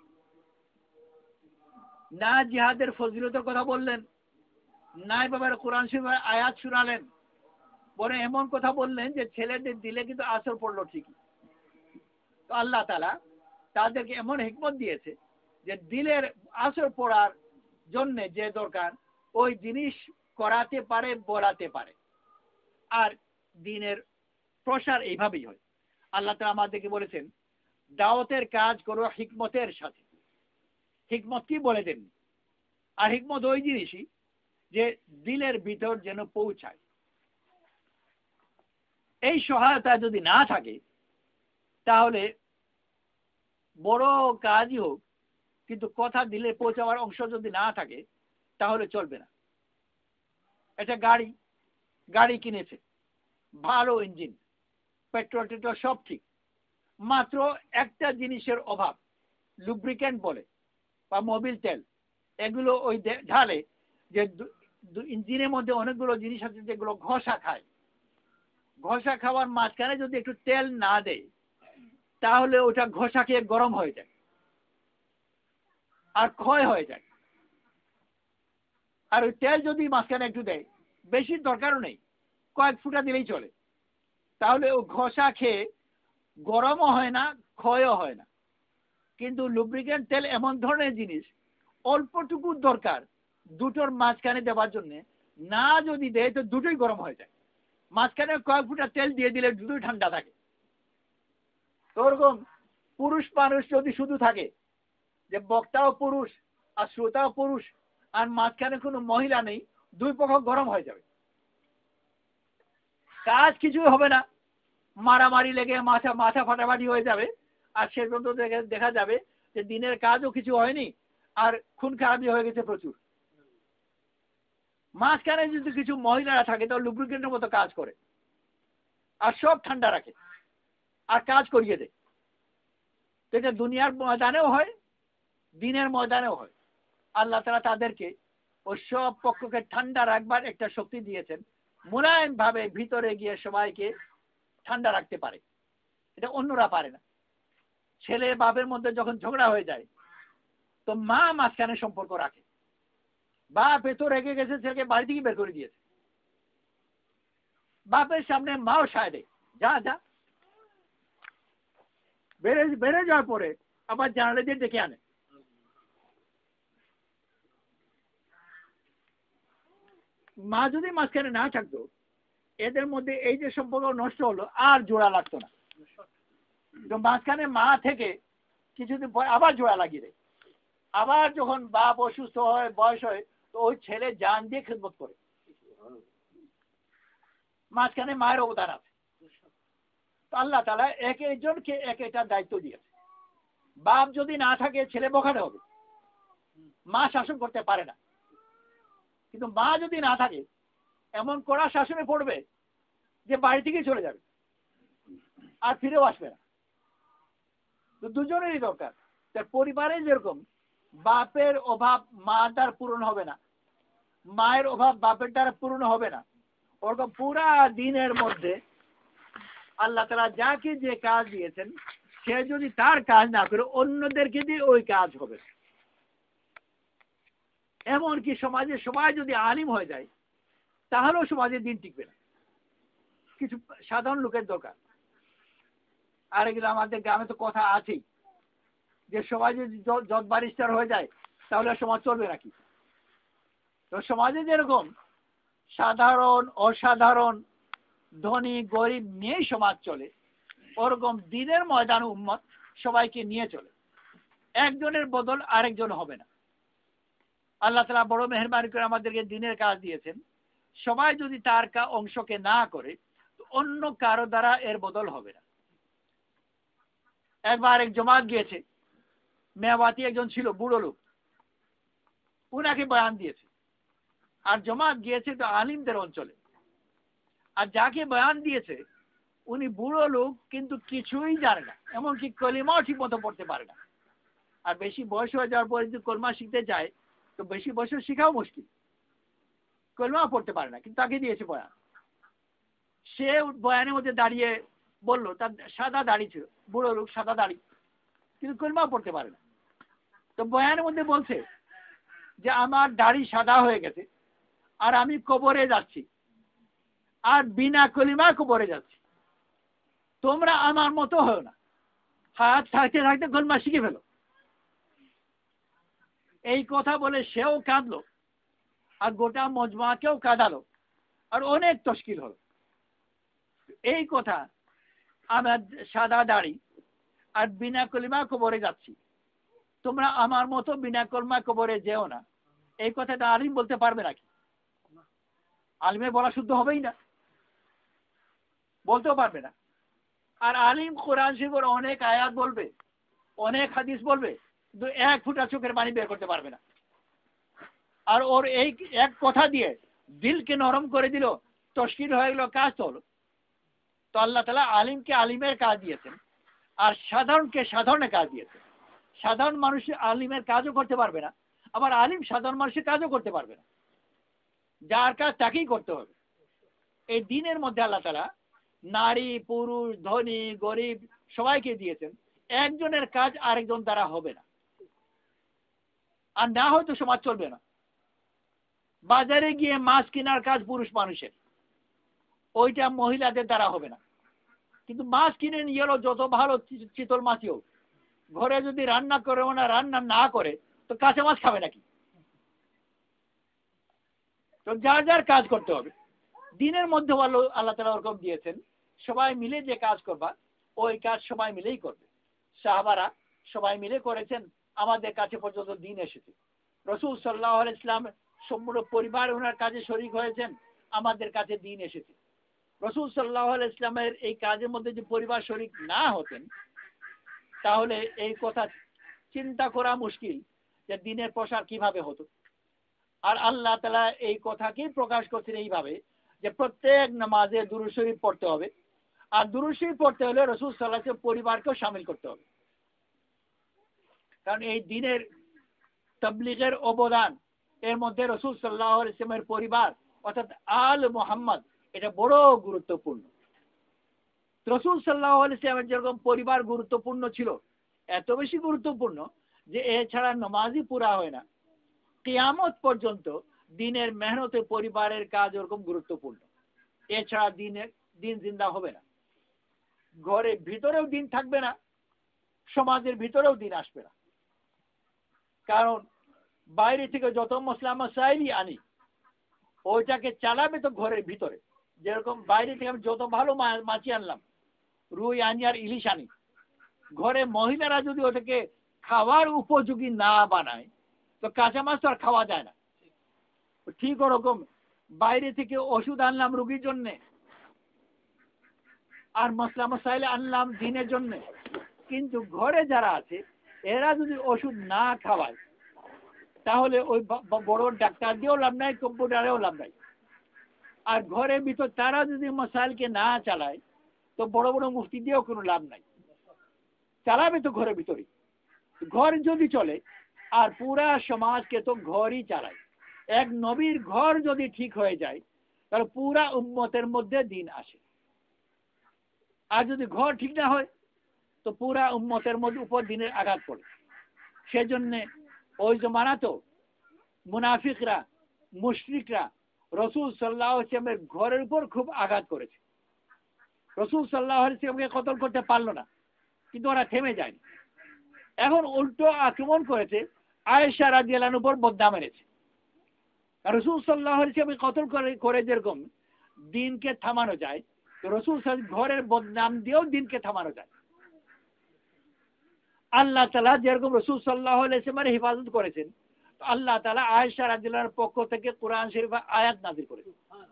না জিহাদের ফজিলতের কথা বললেন, নাই বাবার কোরআন শরীফের আয়াত শোনালেন, বরং এমন কথা বললেন যে ছেলেদের দিলে কিন্তু আসর পড়লো ঠিকই। তো আল্লাহ তাআলা তাদেরকে এমন হিকমত দিয়েছে যে দিলের আসর পড়ার জন্য যে দরকার ওই জিনিস করাতে পারে, বলাতে পারে। আর দিনের প্রসার এইভাবেই হয়। আল্লাহ তাআলা আমাদেরকে বলেছেন দাওয়াতের কাজ করো হিকমতের সাথে। হিকমত কি বলে দেন? আর হিকমত ওই জিনিসই যে দিলের ভিতর যেন পৌঁছায়। এই সহায়তা যদি না থাকে তাহলে বড় কাজই হোক, কিন্তু কথা দিলে পৌঁছাবার অংশ যদি না থাকে তাহলে চলবে না। এটা গাড়ি, গাড়ি কিনেছে, ভালো ইঞ্জিন, পেট্রোল টেট্রোল সব ঠিক, মাত্র একটা জিনিসের অভাব, লুব্রিকেন্ট বলে বা মোবিল তেল, এগুলো ওই ঢালে যে ইঞ্জিনের মধ্যে অনেকগুলো জিনিস আছে যেগুলো ঘষা খায়। ঘষা খাওয়ার মাঝখানে যদি একটু তেল না দেয় তাহলে ওটা ঘষা খেয়ে গরম হয়ে যায় আর ক্ষয় হয়ে যায়। আর ওই তেল যদি মাঝখানে একটু দেয়, বেশি দরকারও নেই, কয়েক ফুটা দিলেই চলে, তাহলে ও ঘষা খেয়ে গরমও হয় না, ক্ষয়ও হয় না। কিন্তু লুব্রিকেন্ট তেল এমন ধরনের জিনিস, অল্পটুকু দরকার দুটোর মাঝখানে দেওয়ার জন্য, না যদি দেয় তো দুটোই গরম হয়ে যায়। মাঝখানে কয়েক ফুটা তেল দিয়ে দিলে দুটোই ঠান্ডা থাকে। তো ওরকম পুরুষ মানুষ যদি শুধু থাকে, যে বক্তাও পুরুষ আর শ্রোতাও পুরুষ, আর মাঝখানে কোনো মহিলা নেই, দুই পক্ষ গরম হয়ে যাবে, কাজ কিছুই হবে না, মারামারি লেগে মাথা মাথা ফাটাফাটি হয়ে যাবে। আর সে পর্যন্ত দেখা যাবে যে দিনের কাজও কিছু হয়নি আর খুন খারাপি হয়ে গেছে প্রচুর। মাঝখানে যদি কিছু মহিলারা থাকে তাহলে লুব্রিকেন্টের মতো কাজ করে আর সব ঠান্ডা রাখে আর কাজ করিয়ে দেয়। এটা দুনিয়ার ময়দানেও হয়, দিনের ময়দানেও হয়। আল্লাহ তাআলা তাদেরকে ওই সব পক্ষকে ঠান্ডা রাখবার একটা শক্তি দিয়েছেন, মুলায়ম ভাবে ভিতরে গিয়ে সবাইকে ঠান্ডা রাখতে পারে। এটা অন্যরা পারে না। ছেলে বাপের মধ্যে যখন ঝগড়া হয়ে যায় তো মা মাঝখানে সম্পর্ক রাখে। বাপ এত রেগে গেছে ছেলেকে বাড়ি থেকে বের করে দিয়েছে, বাপের সামনে মাও সায় দেয়, যা যা। বেড়ে বেড়ে যাওয়ার পরে আবার জানালে দিয়ে ডেকে আনে। মা যদি মাঝখানে না থাকতো, এদের মধ্যে এই যে সম্পর্ক নষ্ট হলো আর জোড়া লাগতো না। তো মাঝখানে মা থেকে কিছুদিন পর আবার জোড়া লাগিয়ে দেয়। আবার যখন বাপ অসুস্থ হয়, বয়স হয়, তো ওই ছেলে জান দিয়ে খেদমত করে। মাঝখানে মায়ের অবদান আছে। তো আল্লাহ তাআলা এক একজনকে এক একটা দায়িত্ব দিয়েছে। বাপ যদি না থাকে ছেলে বখাটে হবে, মা শাসন করতে পারে না। কিন্তু মা যদি না থাকে এমন কড়া শাসনে পড়বে যে বাড়ি থেকে চলে যাবে আর ফিরেও আসবে না। তো দুজনেরই দরকার। তার পরিবারে যেরকম বাপের অভাব মা দ্বারা পূরণ হবে না, মায়ের অভাব বাপের দ্বারা পূরণ হবে না, ওরকম পুরা দিনের মধ্যে আল্লাহ তাআলা যাকে যে কাজ দিয়েছেন সে যদি তার কাজ না করে অন্যদেরকে দিয়ে ওই কাজ হবে। এমনকি সমাজে সবাই যদি আলিম হয়ে যায় তাহলেও সমাজের দিন টিকবে না, কিছু সাধারণ লোকের দরকার। আর এগুলো আমাদের গ্রামে তো কথা আছেই যে সবাই যদি জজ ব্যারিস্টার হয়ে যায় তাহলে সমাজ চলবে নাকি। তো সমাজে যেরকম সাধারণ অসাধারণ ধনী গরিব নিয়েই সমাজ চলে, ওরকম দিনের ময়দান উম্মত সবাইকে নিয়ে চলে। একজনের বদল আরেকজন হবে না। আল্লাহ তাআলা বড় মেহেরবানি করে আমাদেরকে দিনের কাজ দিয়েছেন, সবাই যদি তার অংশকে না করে অন্য কারো দ্বারা এর বদল হবে না। একবার এক জমাত গিয়েছে, মেয়াবাতি একজন ছিল বুড়ো লোক, উনাকে বয়ান দিয়েছে, আর জমাত গিয়েছে তো আলিমদের অঞ্চলে, আর যাকে বয়ান দিয়েছে উনি বুড়ো লোক কিন্তু কিছুই জানে না, এমনকি কলিমাও ঠিক মতো পড়তে পারে না। আর বেশি বয়স হয়ে যাওয়ার পরে যদি কলমা শিখতে যায় তো বেশি বয়স শেখাও মুশকিল, কলমাও পড়তে পারে না, কিন্তু তাকে দিয়েছে বয়ান। সে বয়ানের মধ্যে দাঁড়িয়ে বললো, তার সাদা দাড়ি ছিল, বুড়ো লোক সাদা দাড়ি, কিন্তু কলমাও পড়তে পারে না। তো বয়ানের মধ্যে বলছে যে আমার দাড়ি সাদা হয়ে গেছে আর আমি কবরে যাচ্ছি, আর বিনা কলিমা কবরে যাচ্ছি, তোমরা আমার মতো হও না, হাত থাকতে থাকতে কলমা শিখে ফেলো। এই কথা বলে সেও কাঁদলো আর গোটা মজমাকেও কাঁদালো আর অনেক তশকিল হলো। এই কথা, আমার সাদা দাড়ি আর বিনা কলিমা কবরে যাচ্ছি, তোমরা আমার মতো বিনা কলমা কবরে যেও না, এই কথাটা আলিম বলতে পারবে নাকি? আলিমের বলা শুদ্ধ হবেই না, বলতেও পারবে না। আর আলিম কোরআন শরীফের অনেক আয়াত বলবে, অনেক হাদিস বলবে, কিন্তু এক ফুটা চোখের পানি বের করতে পারবে না। আর ওর এই এক কথা দিয়ে দিলকে নরম করে দিল, তশকিল হয়ে গেল, কাজ তো হলো। তো আল্লাহ তাআলা আলিমকে আলিমের কাজ দিয়েছেন আর সাধারণকে সাধারণের কাজ দিয়েছেন। সাধারণ মানুষ আলিমের কাজও করতে পারবে না, আবার আলিম সাধারণ মানুষের কাজও করতে পারবে না, যার কাজ তাকেই করতে হবে। এই দিনের মধ্যে আল্লাহ তাআলা নারী পুরুষ ধনী গরিব সবাইকে দিয়েছেন, একজনের কাজ আরেকজন দ্বারা হবে না, আর না হয়তো সমাজ চলবে না। বাজারে গিয়ে মাছ কেনার কাজ পুরুষ মানুষের, ওইটা মহিলাদের দ্বারা হবে না। কিন্তু মাছ কিনে নিয়ে এলো, যত ভালো চিতল মাছই হোক, ঘরে যদি রান্না করে না রান্না না করে তো কাঁচা মাছ খাবে নাকি? তো যার যার কাজ করতে হবে। দিনের মধ্যে আল্লাহ তাআলা ওরকম দিয়েছেন, সবাই মিলে যে কাজ করবা ওই কাজ সবাই মিলেই করবে। সাহাবারা সবাই মিলে করেছেন, আমাদের কাছে পর্যন্ত দিন এসেছে। রাসূল সাল্লাল্লাহু আলাইহি ওয়াসাল্লাম সম্পূর্ণ পরিবার ওনার কাজে শরীক হয়েছেন, আমাদের কাছে দিন এসেছে। রাসূল সাল্লাল্লাহু আলাইহি ওয়াসাল্লামের এই কাজের মধ্যে যে পরিবার শরীক না হতেন, তাহলে এই কথা চিন্তা করা মুশকিল যে দিনের প্রসার কিভাবে হতো। আর আল্লাহ তাআলা এই কথাকে প্রকাশ করছেন এইভাবে যে প্রত্যেক নামাজে দুরূদ শরীফ পড়তে হবে, আর দুরূদ শরীফ পড়তে হলে রাসূল সাল্লাল্লাহু আলাইহি ওয়াসাল্লামের পরিবারকেও শামিল করতে হবে। কারণ এই দিনের তাবলীগের অবদান এর মধ্যে রাসূল সাল্লাল্লাহু আলাইহি ওয়াসাল্লামের পরিবার অর্থাৎ আল মুহাম্মদ এটা বড় গুরুত্বপূর্ণ। রাসূল সাল্লাল্লাহু আলাইহি ওয়াসাল্লামের যেরকম পরিবার গুরুত্বপূর্ণ ছিল, এত বেশি গুরুত্বপূর্ণ যে এছাড়া নামাজই পুরা হয় না, কিয়ামত পর্যন্ত দিনের মেহনতে পরিবারের কাজ ওরকম গুরুত্বপূর্ণ। এছাড়া দিনের দিন জিন্দা হবে না, ঘরের ভিতরেও দিন থাকবে না, সমাজের ভিতরেও দিন আসবে না। কারণ বাইরে থেকে যত মশলা মশাইলই আনি ওইটাকে চালাবে তো ঘরের ভিতরে। যেরকম বাইরে থেকে আমি যত ভালো মাছি আনলাম, রুই আনি আর ইলিশ আনি, ঘরে মহিলারা যদি ওটাকে খাওয়ার উপযোগী না বানায় তো কাঁচা মাছ তো আর খাওয়া যায় না। ঠিক ওরকম বাইরে থেকে ওষুধ আনলাম রুগীর জন্যে আর মশলা মশাইল আনলাম দিনের জন্যে, কিন্তু ঘরে যারা আছে এরা যদি ওষুধ না খাওয়ায় তাহলে ওই বড় ডাক্তার দিয়েও লাভ নাই, কম্পিউটারেও লাভ নাই। আর ঘরের ভিতর তারা যদি মশাইলকে না চালায় তো বড় বড় মুফতি দিয়েও কোনো লাভ নাই, চালাবে তো ঘরের ভিতরে। ঘর যদি চলে আর পুরা সমাজকে তো ঘরই চালায়। এক নবীর ঘর যদি ঠিক হয়ে যায় তাহলে পুরা উম্মতের মধ্যে দিন আসে। আর যদি ঘর ঠিক না হয় তো পুরা উম্মতের মধ্যে উপর দিনের আঘাত পড়ে। সেজন্য ওই জমানা তো মুনাফিকরা মুশরিকরা রাসূল সাল্লাল্লাহু আলাইহি ওয়াসাল্লামের ঘরের উপর খুব আঘাত করেছে। রাসূল সাল্লাল্লাহু আলাইহি ওয়াসাল্লামকে কতল করতে পারলো না, কিন্তু ওরা থেমে যায়নি। এখন উল্টো আক্রমণ করেছে, আয়েশা রাদিয়াল্লাহু আনহার উপর বদনাম এনেছে। রাসূল সাল্লাল্লাহু আলাইহি ওয়াসাল্লাম কতল করে করে যেরকম দিনকে থামানো যায়, তো রাসূল সাল্লাল্লাহু ঘরের বদনাম দিয়েও দিনকে থামানো যায়। আল্লাহ তাআলা যেরকম রাসূল সাল্লাল্লাহু আলাইহি ওয়াসাল্লামের হেফাজত করেছেন, আল্লাহ তাআলা আয়েশা রাদিয়াল্লাহু আনহার পক্ষ থেকে কোরআন শরীফ আয়াত নাযিল করেছেন।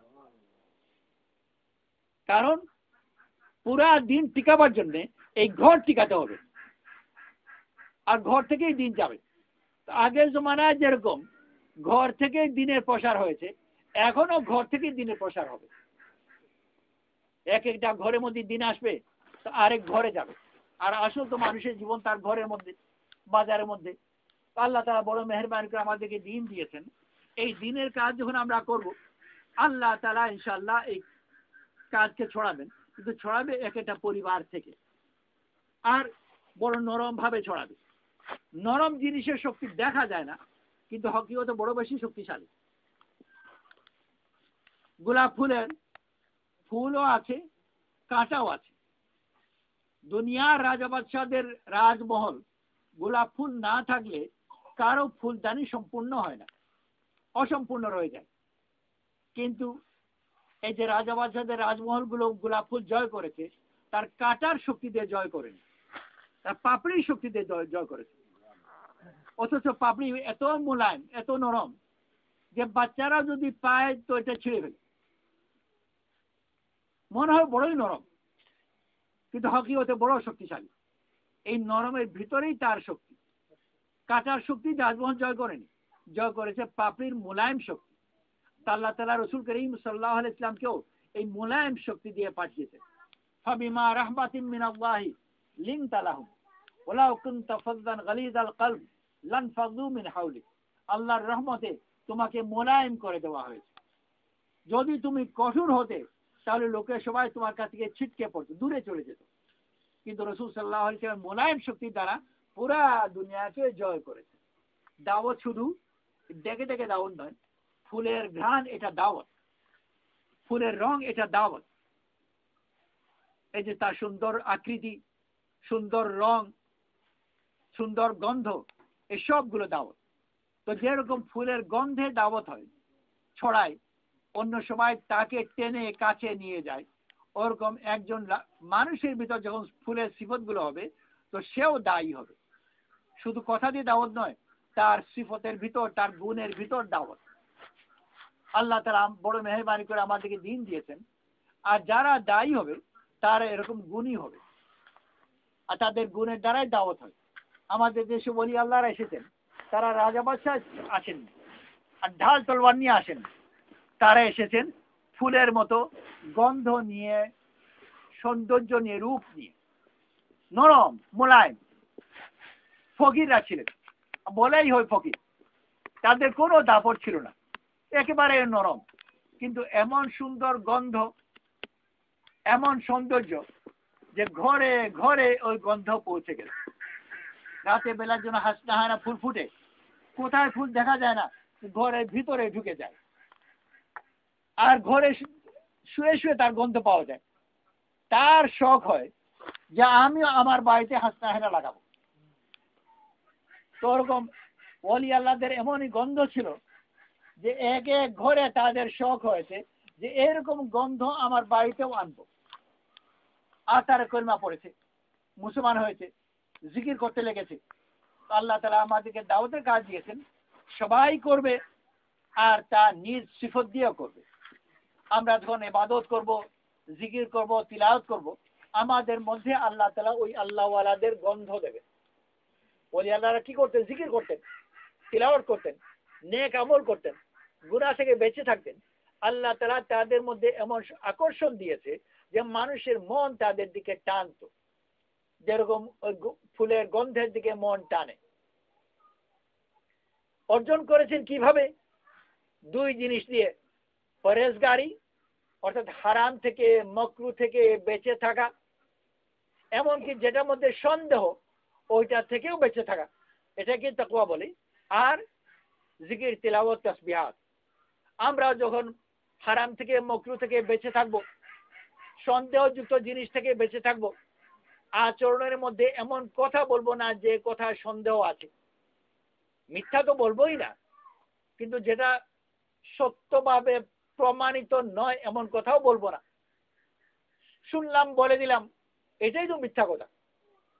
কারণ পুরা দিন টিকাবার জন্য এই ঘর টিকাতে হবে, আর ঘর থেকেই দিন যাবে। আগের জমানায় যেরকম ঘর থেকে দিনের প্রসার হয়েছে, এখনো ঘর থেকে দিনের প্রসার হবে। এক একটা ঘরের মধ্যে দিন আসবে, তো আরেক ঘরে যাবে। আর আসল তো মানুষের জীবন তার ঘরের মধ্যে, বাজারের মধ্যে। আল্লাহ তাআলা বড় মেহেরবানি করে আমাদেরকে দিন দিয়েছেন। এই দিনের কাজ যখন আমরা করব, আল্লাহ তাআলা ইনশাআল্লাহ এই কাজকে ছড়াবেন, কিন্তু ছড়াবে এক একটা পরিবার থেকে, আর বড় নরম ভাবে ছড়াবে। নরম জিনিসের শক্তি দেখা যায় না, কিন্তু হকিকতে বড় বেশি শক্তিশালী। গোলাপ ফুলের ফুলও আছে, কাঁটাও আছে। দুনিয়ার রাজা বাদশাদের রাজমহল গোলাপ ফুল না থাকলে কারো ফুলদানি সম্পূর্ণ হয় না, অসম্পূর্ণ রয়ে যায়। কিন্তু এই যে রাজা বাদশাদের রাজমহলগুলো গোলাপ ফুল জয় করেছে, তার কাঁটার শক্তি দিয়ে জয় করেনি, তার পাপড়ির শক্তি দিয়ে জয় করেছে। অথচ পাপড়ি এত মোলায়েম, এত নরম যে বাচ্চারা যদি পায় তো এটা ছিঁড়ে ফেলে, মনে হয় বড়ই নরম, কিন্তু হকিকতে বড় শক্তিশালী। এই নরমের ভিতরেই তার শক্তি। কাঁটার শক্তি রাজমহল জয় করেনি, জয় করেছে পাপড়ির মোলায়েম শক্তি। আল্লাহ তাআলা রাসূল করিম সাল্লাল্লাহু আলাইহি ওয়াসাল্লামকেও এই মোলায়েম শক্তি দিয়ে পাঠিয়েছেন। ফাবিমা রাহমাতিন মিনাল্লাহি লিনতা লাহুম ওয়ালাউ কুনতা ফাযযান গালিযাল কলব লানফাযু মিন হাওলিক। আল্লাহর রহমতে তোমাকে মোলায়েম করে দেওয়া হয়েছে। যদি তুমি কঠোর হতে, তাহলে লোকের সবাই তোমার কাছ থেকে ছিটকে পড়তো, দূরে চলে যেত। কিন্তু রাসূল সাল্লাল্লাহু আলাইহি ওয়াসাল্লাম মোলায়েম শক্তির দ্বারা পুরা দুনিয়াকে জয় করেছে। দাওয়াত শুধু ডেকে ডেকে দাওয়াত নয়, ফুলের ঘ্রাণ এটা দাওয়াত, ফুলের রং এটা দাওয়াত। এই যে তার সুন্দর আকৃতি, সুন্দর রং, সুন্দর গন্ধ, এই সবগুলো দাওয়াত। তো যেরকম ফুলের গন্ধে দাওয়াত হয়, ছড়ায়, অন্য সময় তাকে টেনে কাছে নিয়ে যায়, ওরকম একজন মানুষের ভিতর যখন ফুলের সিফতগুলো হবে, তো সেও দায়ী হবে। শুধু কথা দিয়ে দাওয়াত নয়, তার সিফতের ভিতর, তার গুণের ভিতর দাওয়াত। আল্লাহ তাআলা বড় মেহেরবানি করে আমাদেরকে দিন দিয়েছেন। আর যারা দায়ী হবে তারা এরকম গুণী হবে, আর তাদের গুণের দ্বারাই দাওয়াত হয়। আমাদের দেশে বলি আল্লাহরা এসেছেন, তারা রাজা বাদশাহ আসেন আর ঢাল তলোয়ার নিয়ে আসেন, তারা এসেছেন ফুলের মতো গন্ধ নিয়ে, সৌন্দর্য নিয়ে, রূপ নিয়ে, নরম মোলায়েম। ফকিররা ছিলেন, বলেই হয় ফকির, তাদের কোনো দাপট ছিল না, একেবারে নরম, কিন্তু এমন সুন্দর গন্ধ, এমন সৌন্দর্য যে ঘরে ঘরে ওই গন্ধ পৌঁছে গেল। রাতে বেলার জন্য হাসনাহানা ফুল ফুটে, কোথায় ফুল দেখা যায় না, ঘরের ভিতরে ঢুকে যায়, আর ঘরে শুয়ে শুয়ে তার গন্ধ পাওয়া যায়। তার শখ হয় যে আমি আমার বাড়িতে হাসনাহানা লাগাবো। তো ওরকম ওলি আল্লাহদের এমনই গন্ধ ছিল যে এক এক ঘরে তাদের শখ হয়েছে যে এরকম গন্ধ আমার বাড়িতেও আনবো। আর তারা কলমা পড়েছে, মুসলমান হয়েছে, জিকির করতে লেগেছে। আল্লাহ তাআলা আমাদেরকে দাওয়াতের কাজ দিয়েছেন, সবাই করবে, আর তা নিজ সিফত দিয়েও করবে। আমরা যখন ইবাদত করব, জিকির করব, তিলাওয়াত করব, আমাদের মধ্যে আল্লাহ তাআলা ওই আল্লাহওয়ালাদের গন্ধ দেবে। ওলি আল্লাহরা কি করতেন? জিকির করতেন, তিলাওয়াত করতেন, নেক আমল করতেন, গুনাহ থেকে বেঁচে থাকতেন। আল্লাহ তাআলা তাদের মধ্যে এমন আকর্ষণ দিয়েছে যে মানুষের মন তাদের দিকে টানতো, যেরকম ফুলের গন্ধের দিকে মন টানে। অর্জন করেছেন কিভাবে? দুই জিনিস দিয়ে, পরহেজগারি অর্থাৎ হারাম থেকে, মাকরুহ থেকে বেঁচে থাকা, এমনকি যেটার মধ্যে সন্দেহ ওইটা থেকেও বেঁচে থাকা, এটাকে তাকওয়া বলে। আর জিকির, তিলাওয়াত, তাসবিহাত। আমরা যখন হারাম থেকে, মাকরুহ থেকে বেঁচে থাকবো, সন্দেহযুক্ত জিনিস থেকে বেঁচে থাকবো, আচরণের মধ্যে এমন কথা বলবো না যে কথা সন্দেহ আছে। মিথ্যা তো বলবোই না, কিন্তু যেটা সত্যভাবে প্রমাণিত নয় এমন কথাও বলবো না। শুনলাম বলে দিলাম, এটাই তো মিথ্যা কথা।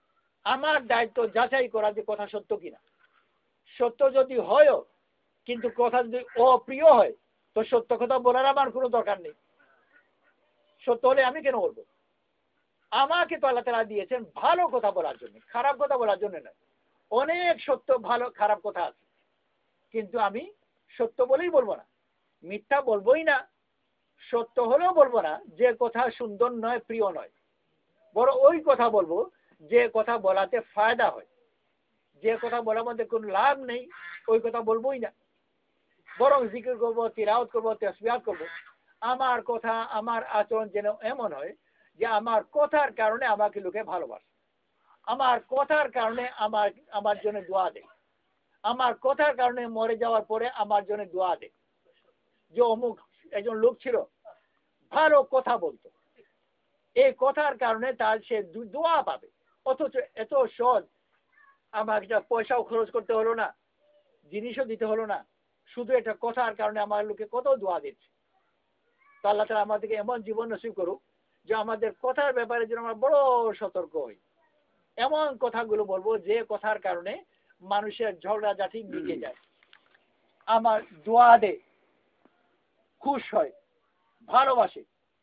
আমার দায়িত্ব যাচাই করা যে কথা সত্য কিনা। সত্য যদি হয়ও কিন্তু কথা যদি অপ্রিয় হয় তো সত্য কথা বলার আমার কোনো দরকার নেই। সত্য হলে আমি কেন বলবো? আমাকে তো আল্লাহ তাআলা দিয়েছেন ভালো কথা বলার জন্য, খারাপ কথা বলার জন্য নয়। অনেক সত্য ভালো খারাপ কথা আছে, কিন্তু আমি সত্য বলেই বলবো না, মিথ্যা বলবোই না, সত্য হলেও বলবো না যে কথা সুন্দর নয়, প্রিয় নয়। বড় ওই কথা বলবো যে কথা বলাতে ফায়দা হয়। যে কথা বলার মধ্যে কোনো লাভ নেই ওই কথা বলবোই না। বরং জিকির করবো, তিলাওয়াত করবো, তাসবিহাত করবো। আমার কথা আমার আচরণ যেন এমন হয় যে আমার কথার কারণে আমাকে লোকে ভালোবাসে, আমার কথার কারণে আমার আমার জন্য দোয়া দেয়, আমার কথার কারণে মরে যাওয়ার পরে আমার জন্য দোয়া দেয়। যে অমুক একজন লোক ছিল ভালো কথা বলতো, এই কথার কারণে তার সে দোয়া পাবে। অথচ এত সহজ, আমার একটা পয়সাও খরচ করতে হলো না, জিনিসও দিতে হলো না, শুধু একটা কথার কারণে আমার লোকে কত দোয়া দিচ্ছে। তো আল্লাহ তাআলা আমাদেরকে এমন জীবন নসিব করুক যে আমাদের কথার ব্যাপারে যেন আমরা বড় সতর্ক হই। এমন কথাগুলো বলবো যে কথার কারণে মানুষের ঝগড়াঝাটি মিটে যায়, আমার দোয়া দে, খুশ হয়, ভালোবাসে,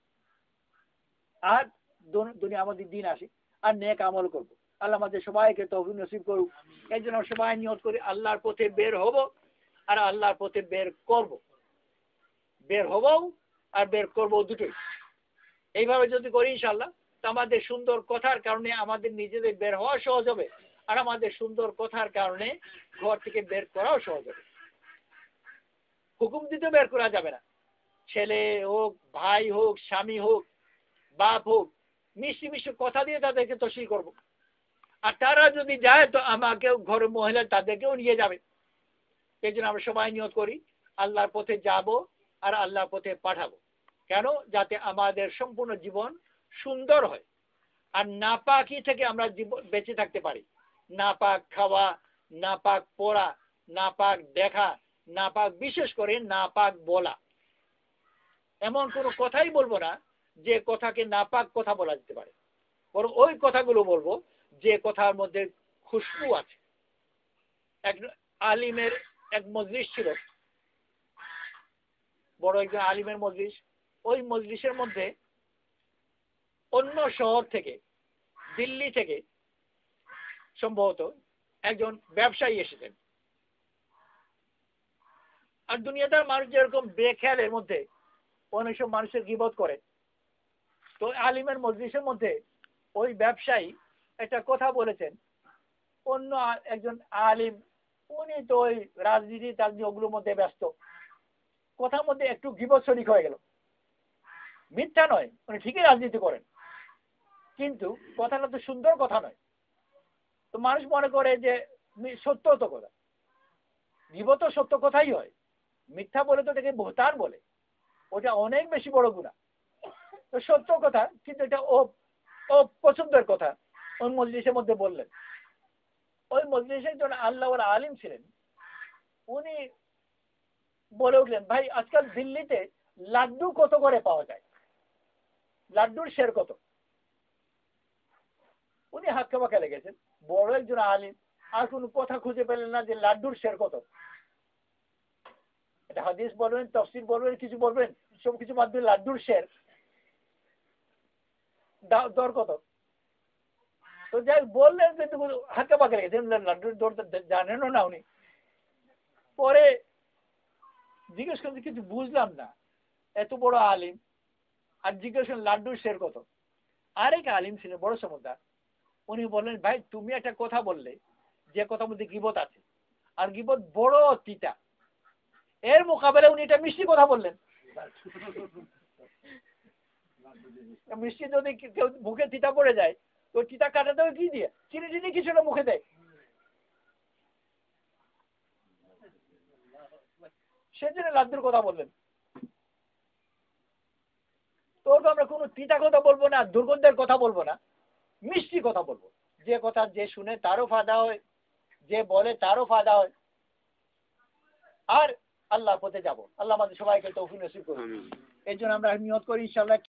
আর দুনিয়া আমাদের দিন আসে আর নেক আমল করব। আল্লাহ আমাদের সবাইকে তৌফিক নসিব করুক। এই জন্য সবাই নিয়ত করি আল্লাহর পথে বের হব আর আল্লাহর পথে বের করব। বের হব আর বের করব দুটোই। এইভাবে যদি করি ইনশাআল্লাহ তো আমাদের সুন্দর কথার কারণে আমাদের নিজেদের বের হওয়া সহজ হবে, আর আমাদের সুন্দর কথার কারণে ঘর থেকে বের করাও সহজ হবে। হুকুম দিতে বের করা যাবে না, ছেলে হোক, ভাই হোক, স্বামী হোক, বাপ হোক, মিষ্টি মিষ্টি কথা দিয়ে তাদেরকে তশরিহ করব। আর তারা যদি যায় তো আমাকেও ঘরের মহিলা তাদেরকেও নিয়ে যাবে। এই জন্য আমরা সবাই নিয়ত করি আল্লাহর পথে যাব আর আল্লাহর পথে পাঠাবো। কেন? যাতে আমাদের সম্পূর্ণ জীবন সুন্দর হয় আর নাপাকি থেকে আমরা জীবন বেঁচে থাকতে পারি। নাপাক খাওয়া, নাপাক পড়া, নাপাক দেখা, নাপাক, বিশেষ করে নাপাক বলা। এমন কোনো কথাই বলবো না যে কথাকে নাপাক কথা বলা যেতে পারে, বরং ওই কথাগুলো বলবো যে কথার মধ্যে খুশবু আছে। এক আলিমের এক মজলিস ছিল, বড় একজন আলিমের মজলিস। ওই মজলিসের মধ্যে অন্য শহর থেকে, দিল্লি থেকে সম্ভবত একজন ব্যবসায়ী এসেছেন। আর দুনিয়াটার মানুষ যেরকম বেখেয়ালের মধ্যে অনেক সব মানুষের গীবত করে, তো আলিমের মজলিসের মধ্যে ওই ব্যবসায়ী একটা কথা বলেছেন। অন্য একজন আলিম, উনি তো ওই রাজনীতি তাজনীতি ওগুলোর মধ্যে ব্যস্ত, কথার মধ্যে একটু গীবত শরীক হয়ে গেল। মিথ্যা নয়, উনি ঠিকই রাজনীতি করেন, কিন্তু কথাটা তো সুন্দর কথা নয়। তো মানুষ মনে করে যে সত্য তো কথা, গীবত তো সত্য কথাই হয়, মিথ্যা বলে তো এটাকে বহতান বলে, ওটা অনেক বেশি বড় গুনাহ। তো সত্য কথা, কিন্তু এটা ও অপছন্দের কথা ওই মজলিসের মধ্যে বললেন। ওই মজলিসের জন্য আল্লাহর আলিম ছিলেন, উনি বলে উঠলেন, ভাই আজকাল দিল্লিতে লাড্ডু কত করে পাওয়া যায়, লাড্ডুর শের কত? উনি হাক্কা বাক্কা লেগেছেন, বড় একজন আলিম, আর কোনো কথা খুঁজে পেলেন না যে লাড্ডুর শের কত। এটা হাদিস বলবেন, তাফসীর বলবেন, কিছু বলবেন, সব কিছু বাদ দিয়ে লাড্ডুর শের দর কত? তো যাই বললেন, কিন্তু হাক্কা বাক্কা লেগেছেন, লাড্ডুর দর জানেনও না উনি। পরে জিজ্ঞেস করতে কিছু বুঝলাম না, এত বড় আলিম আর জিজ্ঞেস করেন লাড্ডুর শের কত? আরেক আলিম ছিলেন বড় সমুদ্র, উনি বললেন, ভাই তুমি একটা কথা বললে যে কথার মধ্যে গীবত আছে, আর গীবত বড় তিতা, এর মোকাবেলায় উনি এটা মিষ্টি কথা বললেন। মিষ্টি যদি কেউ মুখে তিতা পড়ে যায় তো তিতা কাটাতে হবে কি দিয়ে? চিনি টিনি কিছুটা মুখে দেয়, সেজন্য লাড্ডুর কথা বললেন। তো আমরা কোনো তিতা কথা বলবো না, দুর্গন্ধের কথা বলবো না, মিষ্টি কথা বলবো, যে কথা যে শুনে তারও ফায়দা হয়, যে বলে তারও ফায়দা হয়, আর আল্লাহর পথে যাব। আল্লাহ আমাদের সবাইকে তৌফিক নসিব করুন। এর জন্য আমরা নিয়ত করি ইনশাআল্লাহ